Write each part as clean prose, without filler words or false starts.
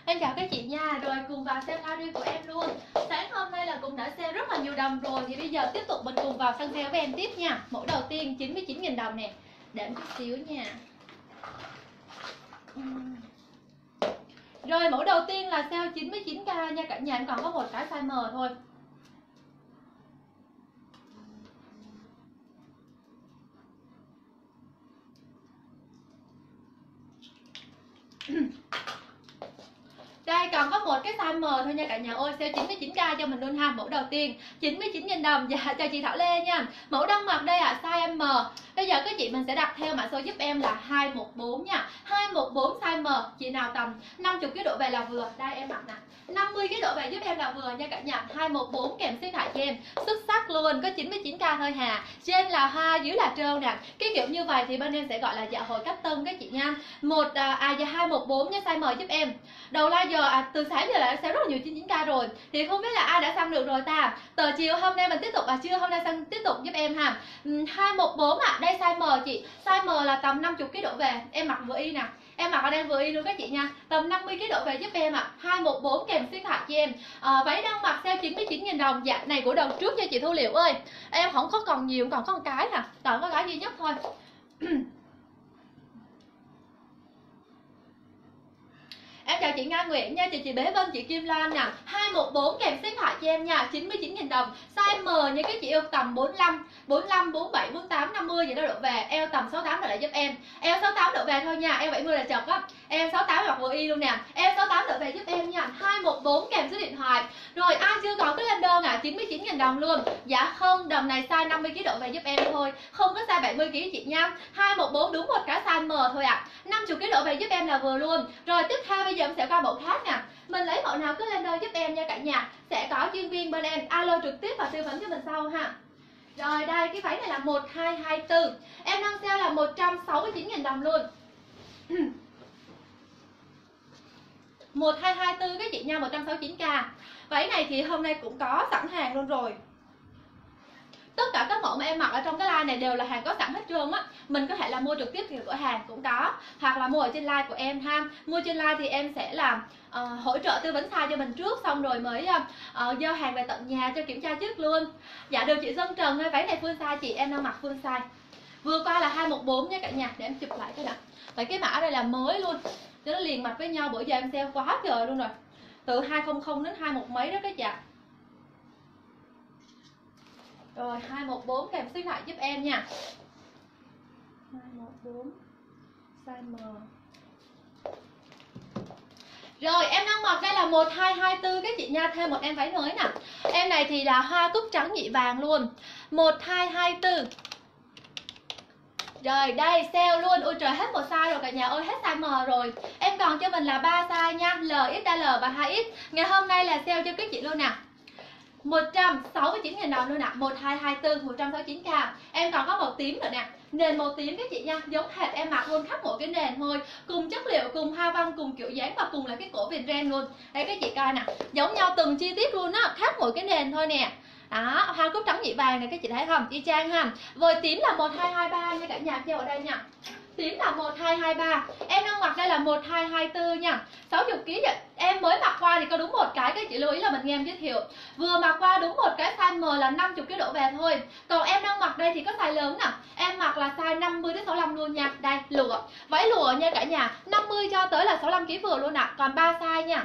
Em chào các chị nha. Rồi cùng vào xem live của em luôn. Sáng hôm nay là cũng đã sale rất là nhiều đồng rồi, thì bây giờ tiếp tục mình cùng vào săn sale với em tiếp nha. Mẫu đầu tiên 99.000 đồng nè. Đợi chút xíu nha. Rồi mẫu đầu tiên là sale 99k nha cả nhà, em còn có một cái size M thôi. Đây còn có một cái size M thôi nha cả nhà ơi, sale 99k cho mình luôn ha. Mẫu đầu tiên 99.000 đồng. Dạ cho chị Thảo Lê nha. Mẫu đang mặc đây size M. Bây giờ các chị mình sẽ đặt theo mã số giúp em là 214 nha. 214 size M, chị nào tầm 50 kg độ về là vừa. Đây em mặc nè. 50 kg độ về giúp em là vừa nha cả nhà. 214 kèm xếp thải cho em. Xuất sắc luôn, có 99k thôi hà. Trên là hoa, dưới là trơn nè. Cái kiểu như vậy thì bên em sẽ gọi là dạ hồi cách tân các chị nha. 214 nha, size M giúp em. Đầu like giờ từ sáng giờ là sẽ rất là nhiều 99k rồi, thì không biết là ai đã săn được rồi ta. Tờ chiều hôm nay mình tiếp tục chưa hôm nay săn tiếp tục giúp em ha. 214 đây size M chị. Size M là tầm 50 kg độ về, em mặc vừa y nè. Em mặc ở đây vừa y luôn các chị nha. Tầm 50 kg độ về giúp em 214 kèm xuyên thải cho em. Váy đang mặc sale 99.000 đồng. Dạ này của đầu trước nha chị Thu Liệu ơi. Em không có còn nhiều, còn có một cái nè, còn có cái duy nhất thôi. Em chào chị Nga Nguyễn nha, chị Bế Vân, chị Kim Lan nè. 214 kèm xếp thải cho em nha, 99.000 đồng. Size M nha các chị yêu, tầm 45, 47, 48, 50 gì đó độ về. Eo tầm 68 độ lại giúp em. Eo 68 độ về thôi nha, eo 70 là chật á. Eo 68 mặc vừa y luôn nè. Eo 68 độ về giúp em nha. 214 kèm số điện thoại. Rồi ai chưa có cái lên đơn 99.000 đồng luôn. Dạ không, đầm này size 50 kg độ về giúp em thôi, không có size 70 kg chị nha. 214 đúng một cái size M thôi 50 kg độ về giúp em là vừa luôn. Rồi tiếp theo bây giờ em sẽ qua mẫu khác nè. Mình lấy mẫu nào cứ lên đơn giúp em nha cả nhà. Sẽ có chuyên viên bên em alo trực tiếp và tư vấn cho mình sau ha. Rồi đây cái váy này là 1224. Em đang sale là 169.000 đồng luôn. 1224 các chị nha, 169k. Váy này thì hôm nay cũng có sẵn hàng luôn rồi. Tất cả các mẫu mà em mặc ở trong cái line này đều là hàng có sẵn hết trơn á. Mình có thể là mua trực tiếp từ cửa hàng cũng có, hoặc là mua ở trên line của em ha. Mua trên line thì em sẽ làm hỗ trợ tư vấn size cho mình trước, xong rồi mới giao hàng về tận nhà cho kiểm tra trước luôn. Dạ được chị Dân Trần ơi, váy này full size chị, em đang mặc full size. Vừa qua là 214 nha cả nhà, để em chụp lại cái đã. Vậy cái mã đây là mới luôn, cho nó liền mặt với nhau, bữa giờ em sale quá trời luôn rồi. Từ 200 đến 21 mấy đó các chị. Rồi 214 kèm xếp lại giúp em nha. 214 size M. Rồi em đang mặc đây là 1224 các chị nha, thêm một em váy mới nè. Em này thì là hoa cúc trắng nhị vàng luôn. 1224. Rồi đây sale luôn. Ôi trời, hết một size rồi cả nhà ơi, hết size M rồi. Em còn cho mình là 3 size nha, L, XL và 2X. Ngày hôm nay là sale cho các chị luôn nè. 169.000 đồng luôn nè, 1224, 169k. Em còn có màu tím nữa nè, nền màu tím các chị nha, giống hệt em mặc luôn, khác mỗi cái nền thôi, cùng chất liệu, cùng hoa văn, cùng kiểu dáng và cùng là cái cổ viền ren luôn. Đây các chị coi nè, giống nhau từng chi tiết luôn á, khác mỗi cái nền thôi nè. Đó, hoa cúc trắng nhị vàng này các chị thấy không, y chang ha. Rồi tím là 1223 nha cả nhà, theo ở đây nha. Tím là 1223. Em đang mặc đây là 1224 nha, 60 kg vậy. Em mới mặc qua thì có đúng một cái, các chị lưu ý là mình nghe em giới thiệu. Vừa mặc qua đúng một cái size M là 50 kg độ về thôi. Còn em đang mặc đây thì có size lớn nè. Em mặc là size 50 đến 65 luôn nha. Đây, lụa, váy lụa nha cả nhà, 50 cho tới là 65 kg vừa luôn nè. Còn 3 size nha.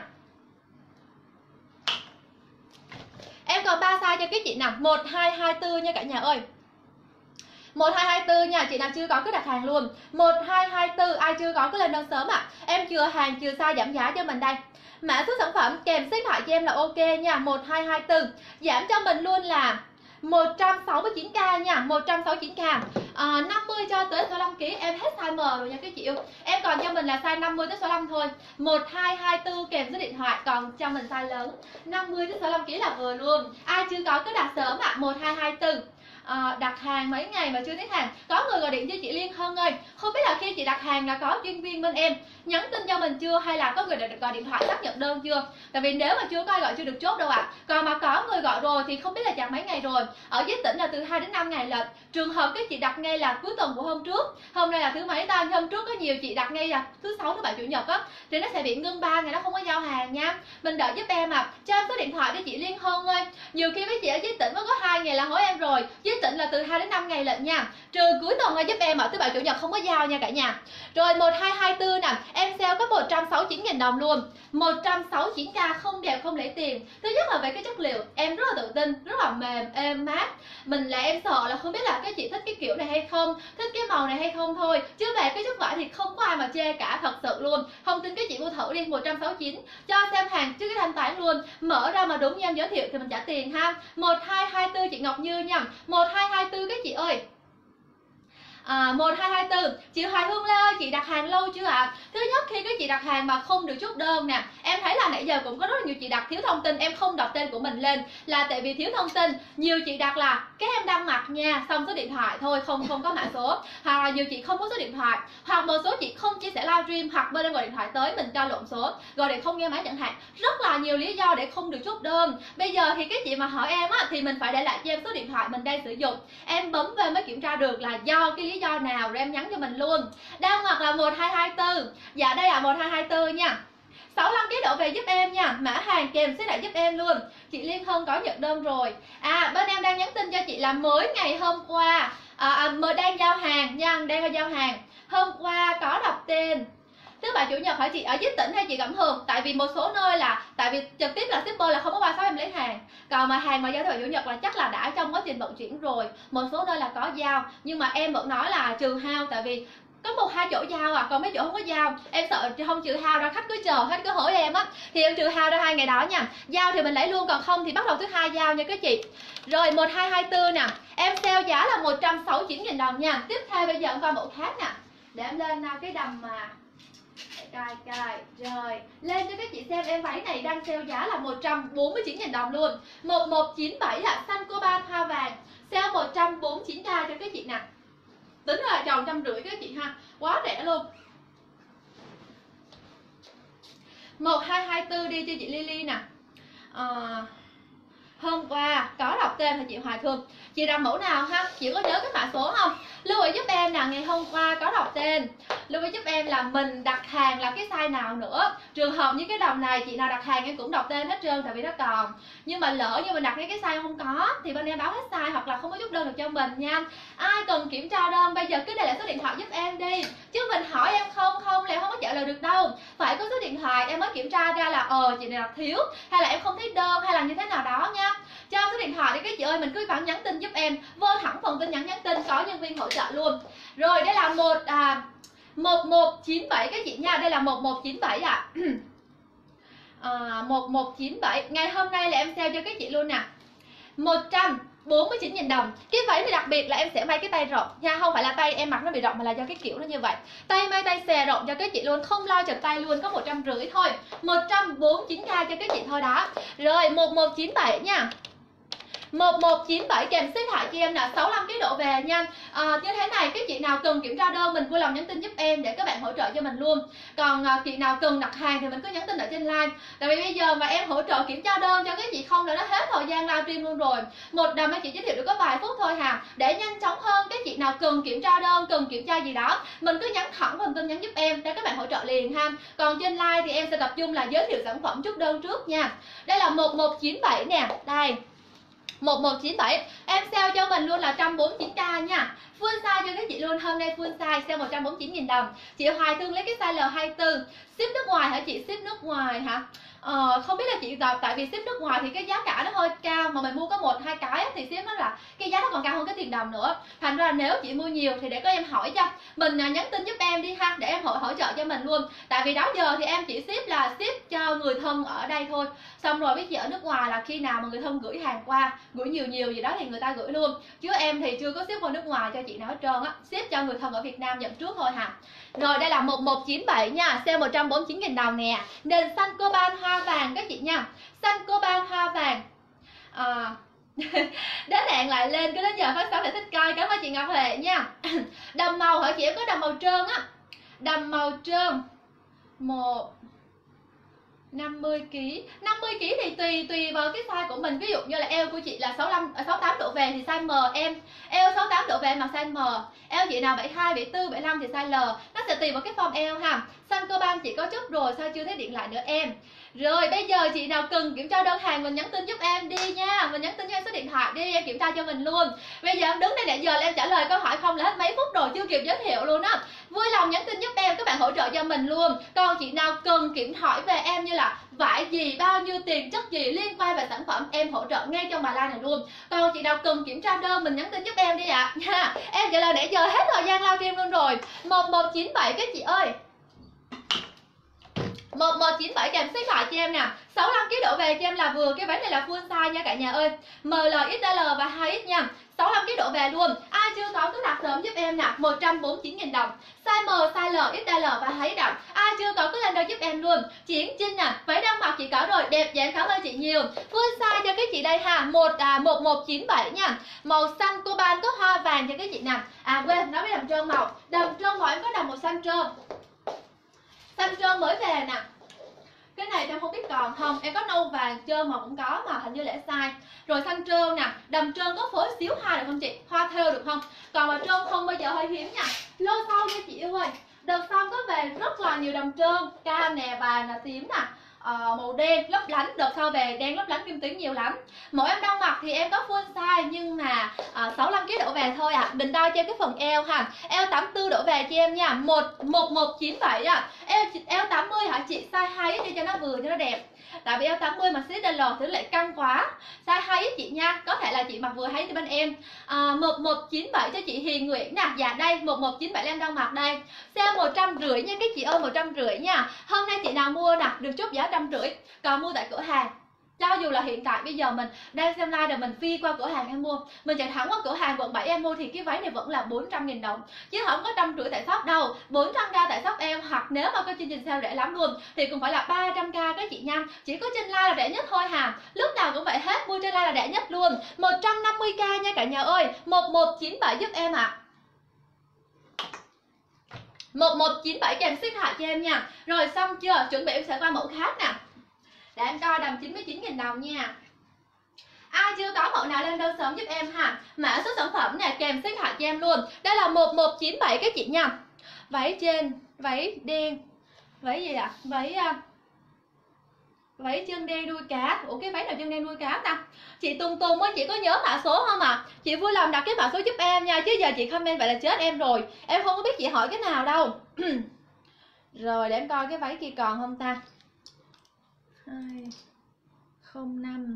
Em còn 3 size cho các chị nè, 1224 nha cả nhà ơi. 1224 nha, chị nào chưa có cứ đặt hàng luôn. 1224, ai chưa có cứ lên đơn sớm Em chừa hàng, chừa size giảm giá cho mình đây. Mã số sản phẩm kèm xếp thoại cho em là ok nha, 1224. Giảm cho mình luôn là 169k nha, 169k. 50 cho tới 65 kg em hết size M rồi nha các chị yêu. Em còn cho mình là size 50 tới 65 thôi. 1224 kèm số điện thoại, còn cho mình size lớn 50 tới 65 kg là vừa luôn. Ai chưa có cứ đặt sớm 1224. đặt hàng mấy ngày mà chưa thấy hàng. Có người gọi điện cho chị Liên Hân ơi, không biết là khi chị đặt hàng là có chuyên viên bên em nhắn tin cho mình chưa, hay là có người gọi điện thoại xác nhận đơn chưa? Tại vì nếu mà chưa có ai gọi chưa được chốt đâu ạ. Còn mà có người gọi rồi thì không biết là chặt mấy ngày rồi. Ở dưới tỉnh là từ 2 đến 5 ngày lận. Trường hợp các chị đặt ngay là cuối tuần của hôm trước, hôm nay là thứ mấy ta, hôm trước có nhiều chị đặt ngay là thứ sáu, thứ bảy, chủ nhật á, thì nó sẽ bị ngưng 3 ngày, nó không có giao hàng nha. Mình đợi giúp em cho em số điện thoại cho chị Liên Hân ơi. Nhiều khi mấy chị ở dưới tỉnh mới có 2 ngày là hỏi em rồi, dưới tỉnh là từ 2 đến 5 ngày lận nha. Trừ cuối tuần là giúp em ở thứ bảy chủ nhật không có giao nha cả nhà. Rồi 1224 nè, em sale có 169.000 đồng luôn. 169k không đẹp không lấy tiền. Thứ nhất là về cái chất liệu em rất là tự tin, rất là mềm, êm mát. Mình là em sợ là không biết là các chị thích cái kiểu này hay không, thích cái màu này hay không thôi. Chứ về cái chất vải thì không có ai mà chê cả, thật sự luôn. Không tin các chị mua thử đi. 169 cho xem hàng trước cái thanh toán luôn. Mở ra mà đúng như em giới thiệu thì mình trả tiền ha. 1224 chị Ngọc Như nha. 1224 các chị ơi. 1224 chị Hoài Hương Lê ơi, chị đặt hàng lâu chưa ạ? Thứ nhất, khi các chị đặt hàng mà không được chốt đơn nè, em thấy là nãy giờ cũng có rất là nhiều chị đặt thiếu thông tin, em không đọc tên của mình lên là tại vì thiếu thông tin. Nhiều chị đặt là cái em đăng mặt nha, xong số điện thoại thôi, không có mã số, hoặc là nhiều chị không có số điện thoại, hoặc một số chị không chia sẻ livestream, hoặc bên em gọi điện thoại tới mình cho lộn số, gọi điện không nghe máy chẳng hạn. Rất là nhiều lý do để không được chốt đơn. Bây giờ thì các chị mà hỏi em thì mình phải để lại cho em số điện thoại mình đang sử dụng, em bấm về mới kiểm tra được là do cái lý do nào rồi em nhắn cho mình luôn. Đăng hoặc là 1224. Dạ đây là 1224 nha. 65 kg đổ về giúp em nha, mã hàng kèm sẽ lại giúp em luôn. Chị Liên Hân có nhận đơn rồi. Bên em đang nhắn tin cho chị là mới ngày hôm qua mới đang giao hàng nha, đang giao hàng. Hôm qua có đọc tên. Thứ bảy chủ nhật hỏi chị ở dưới tỉnh hay chị Cẩm Hường? Tại vì một số nơi là tại vì trực tiếp là shipper là không có qua shop em lấy hàng. Còn mà hàng mà giao thứ bảy chủ nhật là chắc là đã trong quá trình vận chuyển rồi. Một số nơi là có giao, nhưng mà em vẫn nói là trừ hao, tại vì có 1-2 chỗ giao còn mấy chỗ không có giao. Em sợ không trừ hao ra, khách cứ chờ, khách cứ hỏi em thì em trừ hao ra 2 ngày đó nha. Giao thì mình lấy luôn, còn không thì bắt đầu thứ 2 giao nha các chị. Rồi 1224 nè, em sale giá là 169.000 đồng nha. Tiếp theo bây giờ em coi mẫu khác nè. Để em lên cái đầm mà cài rồi lên cho các chị xem. Em váy này đang sale giá là 149.000 đồng luôn. 1197 là xanh coban hoa vàng, sale 149k cho các chị nè. Tính là tròn 150 các chị ha, quá rẻ luôn. 1224 đi cho chị Lily nè. Hôm qua có đọc tên là chị Hoài Thương. Chị đặt mẫu nào ha? Chị có nhớ cái mã số không? Lưu ý giúp em là ngày hôm qua có đọc tên. Lưu ý giúp em là mình đặt hàng là cái size nào nữa. Trường hợp như cái đầm này chị nào đặt hàng em cũng đọc tên hết trơn, tại vì nó còn. Nhưng mà lỡ như mình đặt cái size không có thì bên em báo hết size hoặc là không có chốt đơn được cho mình nha. Ai cần kiểm tra đơn bây giờ cứ để lại số điện thoại giúp em đi. Chứ mình hỏi em không là em không có trả lời được đâu. Phải có số điện thoại em mới kiểm tra ra là chị này đặt thiếu, hay là em không thấy đơn, hay là như thế nào đó nha. Cho số điện thoại đi các chị ơi, mình cứ vẫn nhắn tin giúp em, vô thẳng phần tin nhắn tin, có nhân viên hỗ trợ luôn. Rồi đây là 1197 các chị nha, đây là 1197 1197. Ngày hôm nay là em sale cho các chị luôn nè, 149.000 đồng. Cái váy này đặc biệt là em sẽ may cái tay rộng nha, không phải là tay em mặc nó bị rộng mà là do cái kiểu nó như vậy. Tay may tay xòe rộng cho các chị luôn, không lo chật tay luôn, có 150 thôi. 149k cho các chị thôi đó. Rồi 1197 nha. 1197 kèm xếp hại cho em là 65 kg độ về nha. Như thế này, các chị nào cần kiểm tra đơn mình vui lòng nhắn tin giúp em để các bạn hỗ trợ cho mình luôn. Còn chị nào cần đặt hàng thì mình cứ nhắn tin ở trên live. Tại vì bây giờ mà em hỗ trợ kiểm tra đơn cho các chị không là nó hết thời gian livestream luôn rồi. Một đầm em chỉ giới thiệu được có vài phút thôi Để nhanh chóng hơn, các chị nào cần kiểm tra đơn, cần kiểm tra gì đó, mình cứ nhắn thẳng phần tin nhắn giúp em để các bạn hỗ trợ liền ha. Còn trên live thì em sẽ tập trung là giới thiệu sản phẩm chốt đơn trước nha. Đây là 1197 nè, đây 1197 em sale cho mình luôn là 149k nha. Full size cho các chị luôn, hôm nay full size sale 149.000 đồng. Chị Hoài Thương lấy cái size L24. Ship nước ngoài hả chị? Ship nước ngoài hả? Không biết là chị tại vì ship nước ngoài thì cái giá cả nó hơi cao, mà mình mua có 1-2 cái thì ship nó là cái giá nó còn cao hơn cái tiền đồng nữa. Thành ra là nếu chị mua nhiều thì để có em hỏi cho mình, nhắn tin giúp em đi ha, để em hỗ trợ cho mình luôn. Tại vì đó giờ thì em chỉ ship cho người thân ở đây thôi. Xong rồi với chị ở nước ngoài là khi nào mà người thân gửi hàng qua, gửi nhiều gì đó thì người ta gửi luôn. Chứ em thì chưa có ship qua nước ngoài cho chị nào hết trơn ship cho người thân ở Việt Nam nhận trước thôi Rồi đây là 1197 nha, sale 149.000 đồng nè. Nền xanh coban hoa vàng các chị nha. Xanh coban hoa vàng. Đến hẹn lại lên, cứ đến giờ phát sóng để thích coi. Cảm ơn chị Ngọc Huệ nha. Đầm màu hả chị? Em có đầm màu trơn á. Đầm màu trơn 50kg. 50kg thì tùy vào cái size của mình. Ví dụ như là eo của chị là 68 độ về thì size M em. Eo 68 độ về mà size M. Eo chị nào 72, 74, 75 thì size L. Nó sẽ tùy vào cái form eo ha. Xanh coban chị có chốt rồi, sao chưa thấy điện lại nữa em? Rồi bây giờ chị nào cần kiểm tra đơn hàng mình nhắn tin giúp em đi nha. Mình nhắn tin cho em số điện thoại đi, em kiểm tra cho mình luôn. Bây giờ em đứng đây nãy giờ là em trả lời câu hỏi không là hết mấy phút rồi, chưa kịp giới thiệu luôn á. Vui lòng nhắn tin giúp em, các bạn hỗ trợ cho mình luôn. Còn chị nào cần kiểm hỏi về em như là vải gì, bao nhiêu tiền, chất gì liên quan về sản phẩm, em hỗ trợ ngay trong bài live này luôn. Còn chị nào cần kiểm tra đơn mình nhắn tin giúp em đi ạ. Em trả lời nãy giờ hết thời gian livestream luôn rồi. 1197 các chị ơi. 1197 kèm xếp lại cho em nè. 65kg độ về cho em là vừa. Cái váy này là full size nha cả nhà ơi. ML, XL và 2X nha. 65kg độ về luôn. Ai chưa có cứ đặt sớm giúp em nè. 149.000 đồng. Size M, size L, XL và 2X đồng. Ai chưa có cứ lên đây giúp em luôn. Chiến Trinh nè, váy đang mặc chị có rồi, đẹp dáng, cảm ơn chị nhiều. Full size cho các chị đây ha. 1197 nha. Màu xanh coban có hoa vàng cho các chị nè. À quên, nói với đầm trơn màu. Đầm trơn màu em có đầm màu xanh trơn. Xanh trơn mới về nè. Cái này em không biết còn không. Em có nâu vàng trơn mà cũng có mà hình như là sai. Rồi xanh trơn nè. Đầm trơn có phối xíu hoa được không chị? Hoa thêu được không? Còn mà trơn không bao giờ hơi hiếm nha. Lô sau nha chị yêu ơi. Đợt sau có về rất là nhiều đầm trơn. Cam nè, vàng nè, tím nè, màu đen lấp lánh. Đợt sau về đen lấp lánh kim tuyến nhiều lắm. Mẫu em đang mặc thì em có full size nhưng mà 65kg độ về thôi ạ. Định đo cho em cái phần eo ha. Eo 84 độ về cho em nha. 1197 ạ. Eo 80 hả chị? Size 2 đi cho nó vừa cho nó đẹp. Tại vì eo 80 mà XL thì lại căng quá. Size 2 chị nha. Có thể là chị mặc vừa thấy thì bên em. 1197 cho chị Hiền Nguyễn nè. Dạ đây 1197 em đang mặc đây. Sale 150 nha các chị ơi, 150 nha. Hôm nay chị nào mua nè được chốt giá 150. Còn mua tại cửa hàng, cho dù là hiện tại bây giờ mình đang xem live rồi mình phi qua cửa hàng em mua, mình chạy thẳng qua cửa hàng quận 7 em mua thì cái váy này vẫn là 400.000 đồng chứ không có 150 tại shop đâu. 400k tại shop em, hoặc nếu mà có chương trình sale rẻ lắm luôn thì cũng phải là 300k các chị nha. Chỉ có trên live là rẻ nhất thôi hà. Lúc nào cũng vậy hết, mua trên live là rẻ nhất luôn. 150k nha cả nhà ơi. 1197 giúp em ạ. 1197 kèm ship hại cho em nha. Rồi xong chưa? Chuẩn bị em sẽ qua mẫu khác nè. Để em coi đầm 99.000 đồng nha. Ai chưa có mẫu nào lên đơn sớm giúp em ha. Mã số sản phẩm nè, kèm ship hại cho em luôn. Đây là 1197 các chị nha. Váy trên, váy đen. Váy gì ạ? Váy chân đen đuôi cá. Ủa cái váy nào chân đen đuôi cá ta? Chị Tùng Tùng á, chị có nhớ mã số không ạ? Chị vui lòng đặt cái mã số giúp em nha. Chứ giờ chị comment vậy là chết em rồi. Em không có biết chị hỏi cái nào đâu. Rồi để em coi cái váy kia còn không ta. 205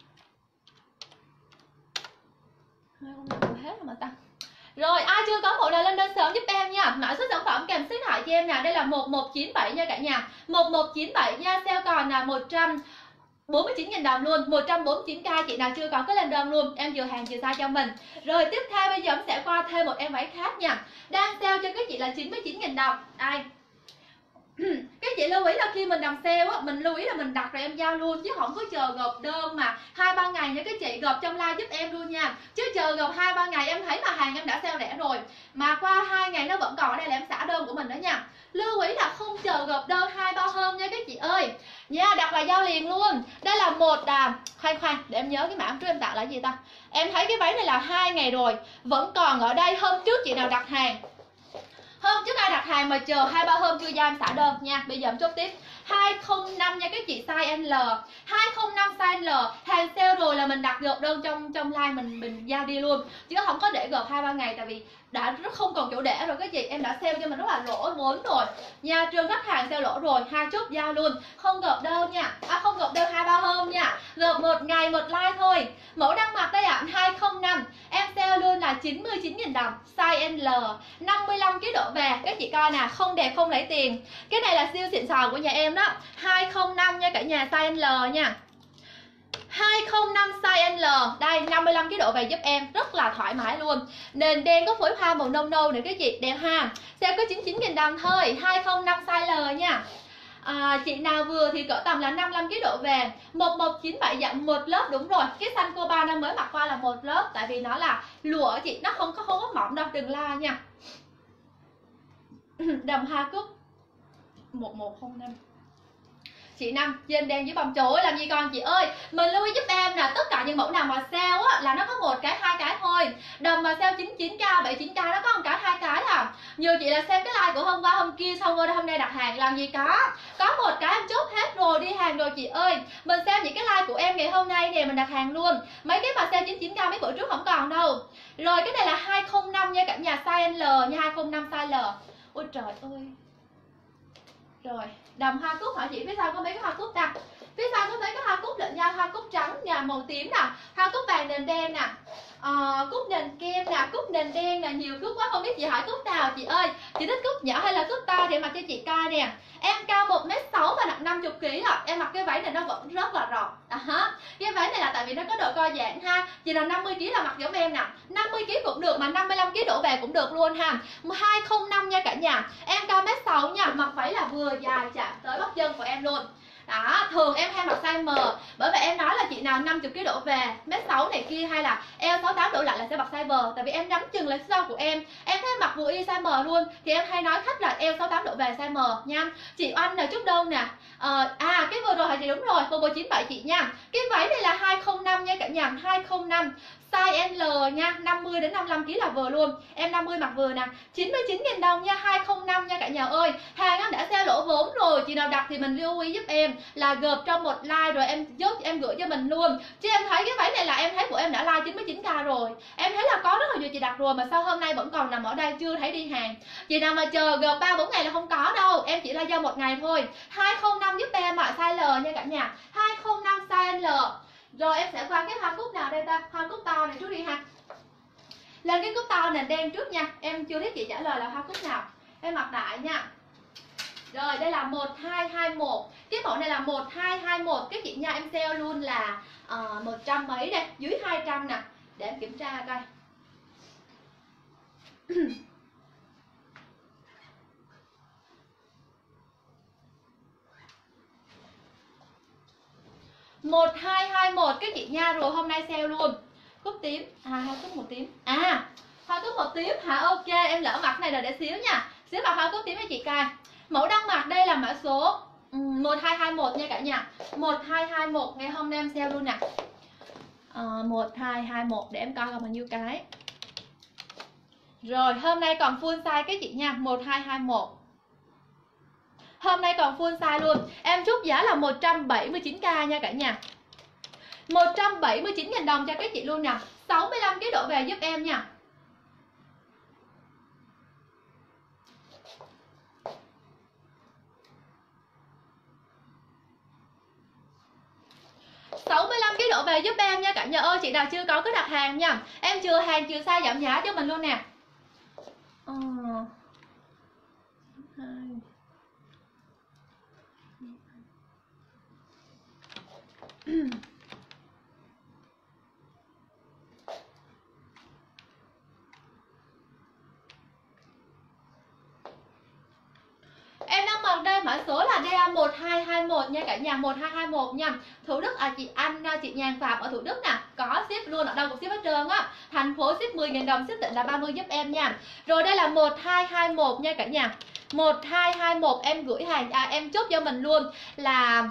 hết rồi mà ta. Rồi ai chưa có mẫu nào lên đơn sớm giúp em nha. Mã số sản phẩm kèm ship hại cho em nè. Đây là 1197 nha cả nhà. 1197 nha. Sale còn là 149.000 đồng luôn. 149k. Chị nào chưa có cái lên đơn luôn. Em vừa hàng vừa size cho mình. Rồi tiếp theo bây giờ em sẽ qua thêm một em váy khác nha. Đang sale cho các chị là 99.000 đồng. Đây. Các chị lưu ý là khi mình làm sale á, mình lưu ý là mình đặt rồi em giao luôn chứ không có chờ gộp đơn mà 2-3 ngày nha các chị. Gộp trong live giúp em luôn nha. Chứ chờ gộp 2-3 ngày em thấy mà hàng em đã sale rẻ rồi mà qua 2 ngày nó vẫn còn ở đây là em xả đơn của mình đó nha. Lưu ý là không chờ gộp đơn 2-3 hôm nha các chị ơi. Nha, đặt là giao liền luôn. Đây là một khoan để em nhớ cái mã trước em tặng là gì ta. Em thấy cái váy này là 2 ngày rồi vẫn còn ở đây. Hôm trước chị nào đặt hàng, hôm trước ai đặt hàng mà chờ 2-3 hôm chưa giao em xả đơn nha. Bây giờ em chốt tiếp 205 nha các chị, size L. 205 size L. Hàng sale rồi là mình đặt gộp đơn trong live mình giao đi luôn. Chứ không có để gộp 2-3 ngày tại vì đã rất không còn chỗ để rồi các chị. Em đã sale cho mình rất là lỗ vốn rồi. Nha, trường khách hàng sale lỗ rồi, 2 chốt giao luôn. Không gộp đơn nha. Không gộp đơn 2-3 hôm nha. Gộp 1 ngày 1 like thôi. Mẫu đang mặc đây ạ, 205. Em sale luôn là 99.000 đồng, size L. 55kg độ về. Các chị coi nè, không đẹp không lấy tiền. Cái này là siêu xịn sò của nhà em đó. 205 nha cả nhà, size L nha. 205 size L. Đây 55kg độ về giúp em rất là thoải mái luôn. Nền đen có phối hoa màu nâu nâu nữa các chị, đẹp ha. Sale có 99.000 đồng thôi. 205 size L nha. Chị nào vừa thì cỡ tầm là 55 kg độ về. 1197 dạng một lớp, đúng rồi. Cái xanh cô ba năm mới mặc qua là một lớp, tại vì nó là lụa chị, nó không có mỏng đâu, đừng la nha. Đầm Hoa Cúc 1105. Chị Năm, dên đen với bông. Trời ơi, làm gì còn chị ơi. Mình lưu ý giúp em là tất cả những mẫu nào mà sale á là nó có một cái, hai cái thôi. Đầm mà sale 99k, 79k nó có một cái, hai cái à. Nhiều chị là xem cái like của hôm qua hôm kia xong rồi hôm nay đặt hàng, làm gì có một cái em chốt hết rồi, đi hàng rồi chị ơi. Mình xem những cái like của em ngày hôm nay nè, mình đặt hàng luôn. Mấy cái mà sale 99k mấy bữa trước không còn đâu. Rồi cái này là 205 nha cả nhà, size L nha, 205 size L. Ôi trời ơi. Rồi, đầm hoa cúc hả chị? Phía sau có mấy cái hoa cúc ta? Phía sau có mấy cái hoa cúc lệnh nha, hoa cúc trắng nè, màu tím nè, hoa cúc vàng nền đen nè, cúc nền kem nè, cúc nền đen nè, nhiều cúc quá không biết chị hỏi cúc nào chị ơi. Chị thích cúc nhỏ hay là cúc to để mặc cho chị coi nè. Em cao 1m6 và nặng 50kg ạ. Em mặc cái váy này nó vẫn rất là rộng. Cái váy này là tại vì nó có độ co giãn ha. Chị nào 50kg là mặc giống em nè, 50kg cũng được mà 55kg đổ về cũng được luôn ha. 205 nha cả nhà. Em cao 1m6 nha, mặc váy là vừa dài chạm tới bắp chân của em luôn. Đó, thường em hay mặc size M. Bởi vậy em nói là chị nào 50kg đổ về, 1m6 này kia hay là eo 68 đổ lại là sẽ mặc size M. Tại vì em nắm chừng là size của em thấy mặc vừa y size M luôn. Thì em hay nói khách là eo 68 đổ về size M nha. Chị Oanh là Trúc Đông nè. Cái vừa rồi thì đúng rồi, Bobo 97 chị nha. Cái váy này là 205 nha cả nhà, 205 size L nha, 50 đến 55kg là vừa luôn. Em 50 mặc vừa nè, 99.000 đồng nha, 205 nha cả nhà ơi. Hàng em đã sale lỗ vốn rồi, chị nào đặt thì mình lưu ý giúp em là gộp trong một like rồi em chốt em gửi cho mình luôn. Chứ em thấy cái váy này là em thấy của em đã like 99k rồi. Em thấy là có rất là nhiều chị đặt rồi mà sao hôm nay vẫn còn nằm ở đây chưa thấy đi hàng. Chị nào mà chờ gộp 3-4 ngày là không có đâu, em chỉ là giao một ngày thôi. 205 giúp em ạ, size L nha cả nhà, 205 size L. Rồi em sẽ qua cái hoa cúc nào đây ta? Hoa cúc to này trước đi ha. Lên cái cúc to nền đen trước nha. Em chưa thấy chị trả lời là hoa cúc nào. Em mặc đại nha. Rồi đây là 1221. Cái mẫu này là 1221 cái chị nha, em sale luôn là 100 mấy đây, dưới 200 nè. Để em kiểm tra coi. Một hai hai một cái chị nha, rồi hôm nay sale luôn. Cúc tím, hoa cúc màu tím. Hoa cúc màu tím hả? Ok, em lỡ mặc này rồi để xíu nha. Xíu mặc hoa cúc tím cho chị coi. Mẫu đang mặc đây là mã số 1221 nha cả nhà. 1221 ngày hôm nay em sale luôn nè. 1221 để em coi còn bao nhiêu cái. Rồi hôm nay còn full size cái chị nha, 1221. Hôm nay còn full size luôn. Em chốt giá là 179k nha cả nhà. 179.000 đồng cho các chị luôn nè. 65kg đổ về giúp em nha. kg đổ về giúp em nha cả nhà ơi. Chị nào chưa có cứ đặt hàng nha. Em chưa hàng chưa size giảm giá cho mình luôn nè. Em đang mặc đây mã số là DA 1221 nha cả nhà, 1221 nha. Thủ Đức chị Anh, chị Nhàn Phạm ở Thủ Đức nè, có ship luôn, ở đâu cũng ship hết trơn á. Thành phố ship 10.000 đồng, ship định là 30 giúp em nha. Rồi đây là 1221 nha cả nhà. 1221 em gửi hàng em chốt cho mình luôn là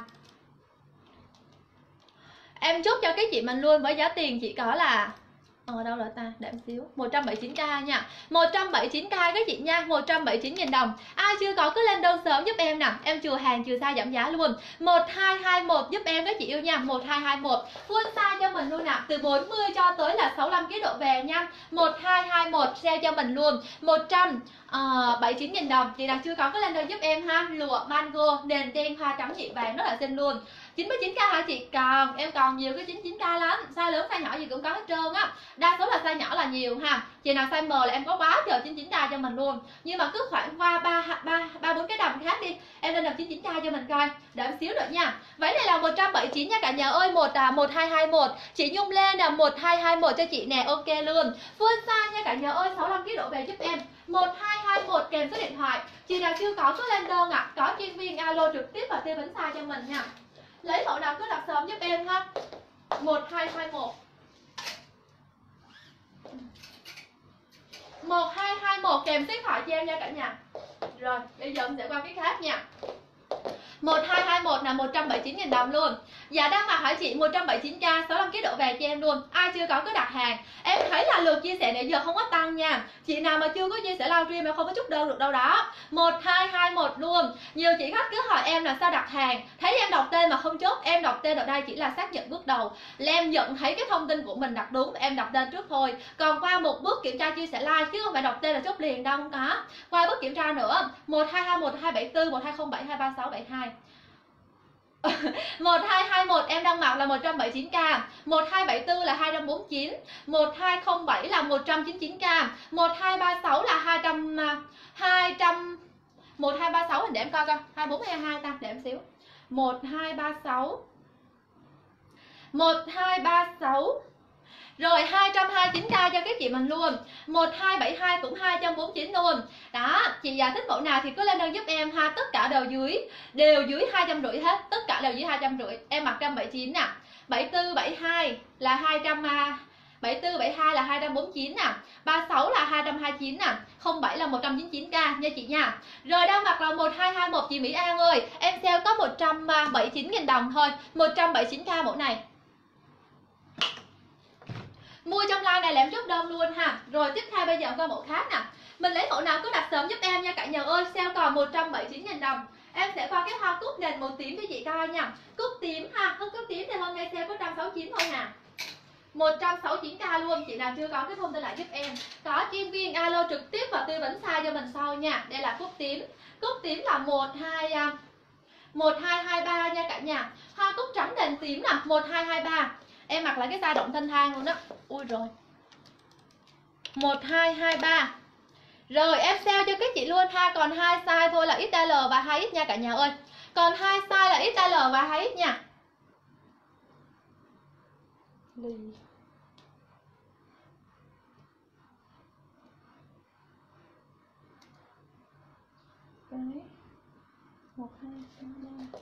em chốt cho cái chị mình luôn với giá tiền chỉ có là đâu rồi ta, để em xíu, 179k nha, 179k các chị nha, 179.000 đồng. Ai chưa có cứ lên đơn sớm giúp em nè, em chừa hàng chừa size giảm giá luôn. 1221 giúp em các chị yêu nha, 1221 full size cho mình luôn nè, từ 40 cho tới là 65kg độ về nha. 1221 sale cho mình luôn 179.000 đồng. Chị nào chưa có cứ lên đơn giúp em ha. Lụa mango nền đen hoa trắng nhị vàng rất là xinh luôn. 99k hả chị? Còn em còn nhiều cái 99k lắm, size lớn size nhỏ gì cũng có hết trơn á. Đa số là size nhỏ là nhiều ha. Chị nào size M là em có quá trời 99k cho mình luôn. Nhưng mà cứ khoảng qua 3-4 cái đầm khác đi, em lên đầm 99k cho mình coi. Đợi em xíu nữa nha. Váy này là 179 nha cả nhà ơi. 1221 chị Nhung lên là 1221 cho chị nè, ok luôn. Full size nha cả nhà ơi, 65kg độ về giúp em. 1221 kèm số điện thoại. Chị nào chưa có cứ lên đơn ạ. Có chuyên viên alo trực tiếp và tư vấn size cho mình nha. Lấy mẫu nào cứ đặt sớm giúp em ha. 1221 1221 kèm số điện thoại cho em nha cả nhà. Rồi, bây giờ mình sẽ qua cái khác nha. 1221 là 179.000 đồng luôn. Dạ đang mặc hỏi chị 179k 65 kg độ về cho em luôn. Ai chưa có cứ đặt hàng. Em thấy là lượt chia sẻ nãy giờ không có tăng nha. Chị nào mà chưa có chia sẻ livestream em không có chốt đơn được đâu đó. 1221 luôn. Nhiều chị khách cứ hỏi em là sao đặt hàng. Thấy em đọc tên mà không chốt. Em đọc tên ở đây chỉ là xác nhận bước đầu. Là em nhận thấy cái thông tin của mình đặt đúng, em đọc tên trước thôi. Còn qua một bước kiểm tra chia sẻ like chứ không phải đọc tên là chốt liền đâu, không có. Qua bước kiểm tra nữa. 1221 274 1207 236 72. 1221 em đang mặc là 179k, 1274 là 249, 1207 là 199k, 1236 là 1236 để em coi coi, 24 hay 22 ta, để em xíu. 1236 rồi 229k cho các chị mình luôn. 1272 cũng 249 luôn. Đó, chị già thích mẫu nào thì cứ lên đơn giúp em ha. Tất cả đều dưới 250 hết. Tất cả đều dưới 250. Em mặc 179 nè. 74 72 là 200 74 72 là 249 nè. 36 là 229 nè. 07 là 199k nha chị nha. Rồi đang mặc là 1221 chị Mỹ An ơi. Em sale có 179.000 đồng thôi. 179k mẫu này. Mua trong live này là em chốt đơn luôn ha. Rồi tiếp theo bây giờ có mẫu khác nè. Mình lấy mẫu nào cứ đặt sớm giúp em nha cả nhà ơi. Sale còn 179.000 đồng. Em sẽ qua cái hoa cúc nền màu tím cho chị coi nha. Cúc tím ha. Cúc tím thì hôm nay sale có 169 thôi nè. 169k luôn. Chị nào chưa có cái thông tin lại giúp em. Có chuyên viên alo trực tiếp và tư vấn size cho mình sau nha. Đây là cúc tím. Cúc tím là 1223 nha cả nhà. Hoa cúc trắng nền tím nè, 1223. Em mặc lại cái size động thanh thang luôn đó. Ui rồi 1223. Rồi em sale cho các chị luôn ha. Còn 2 size thôi là XL và 2X nha cả nhà ơi. Còn 2 size là XL và 2X nha. Cái 1 2 3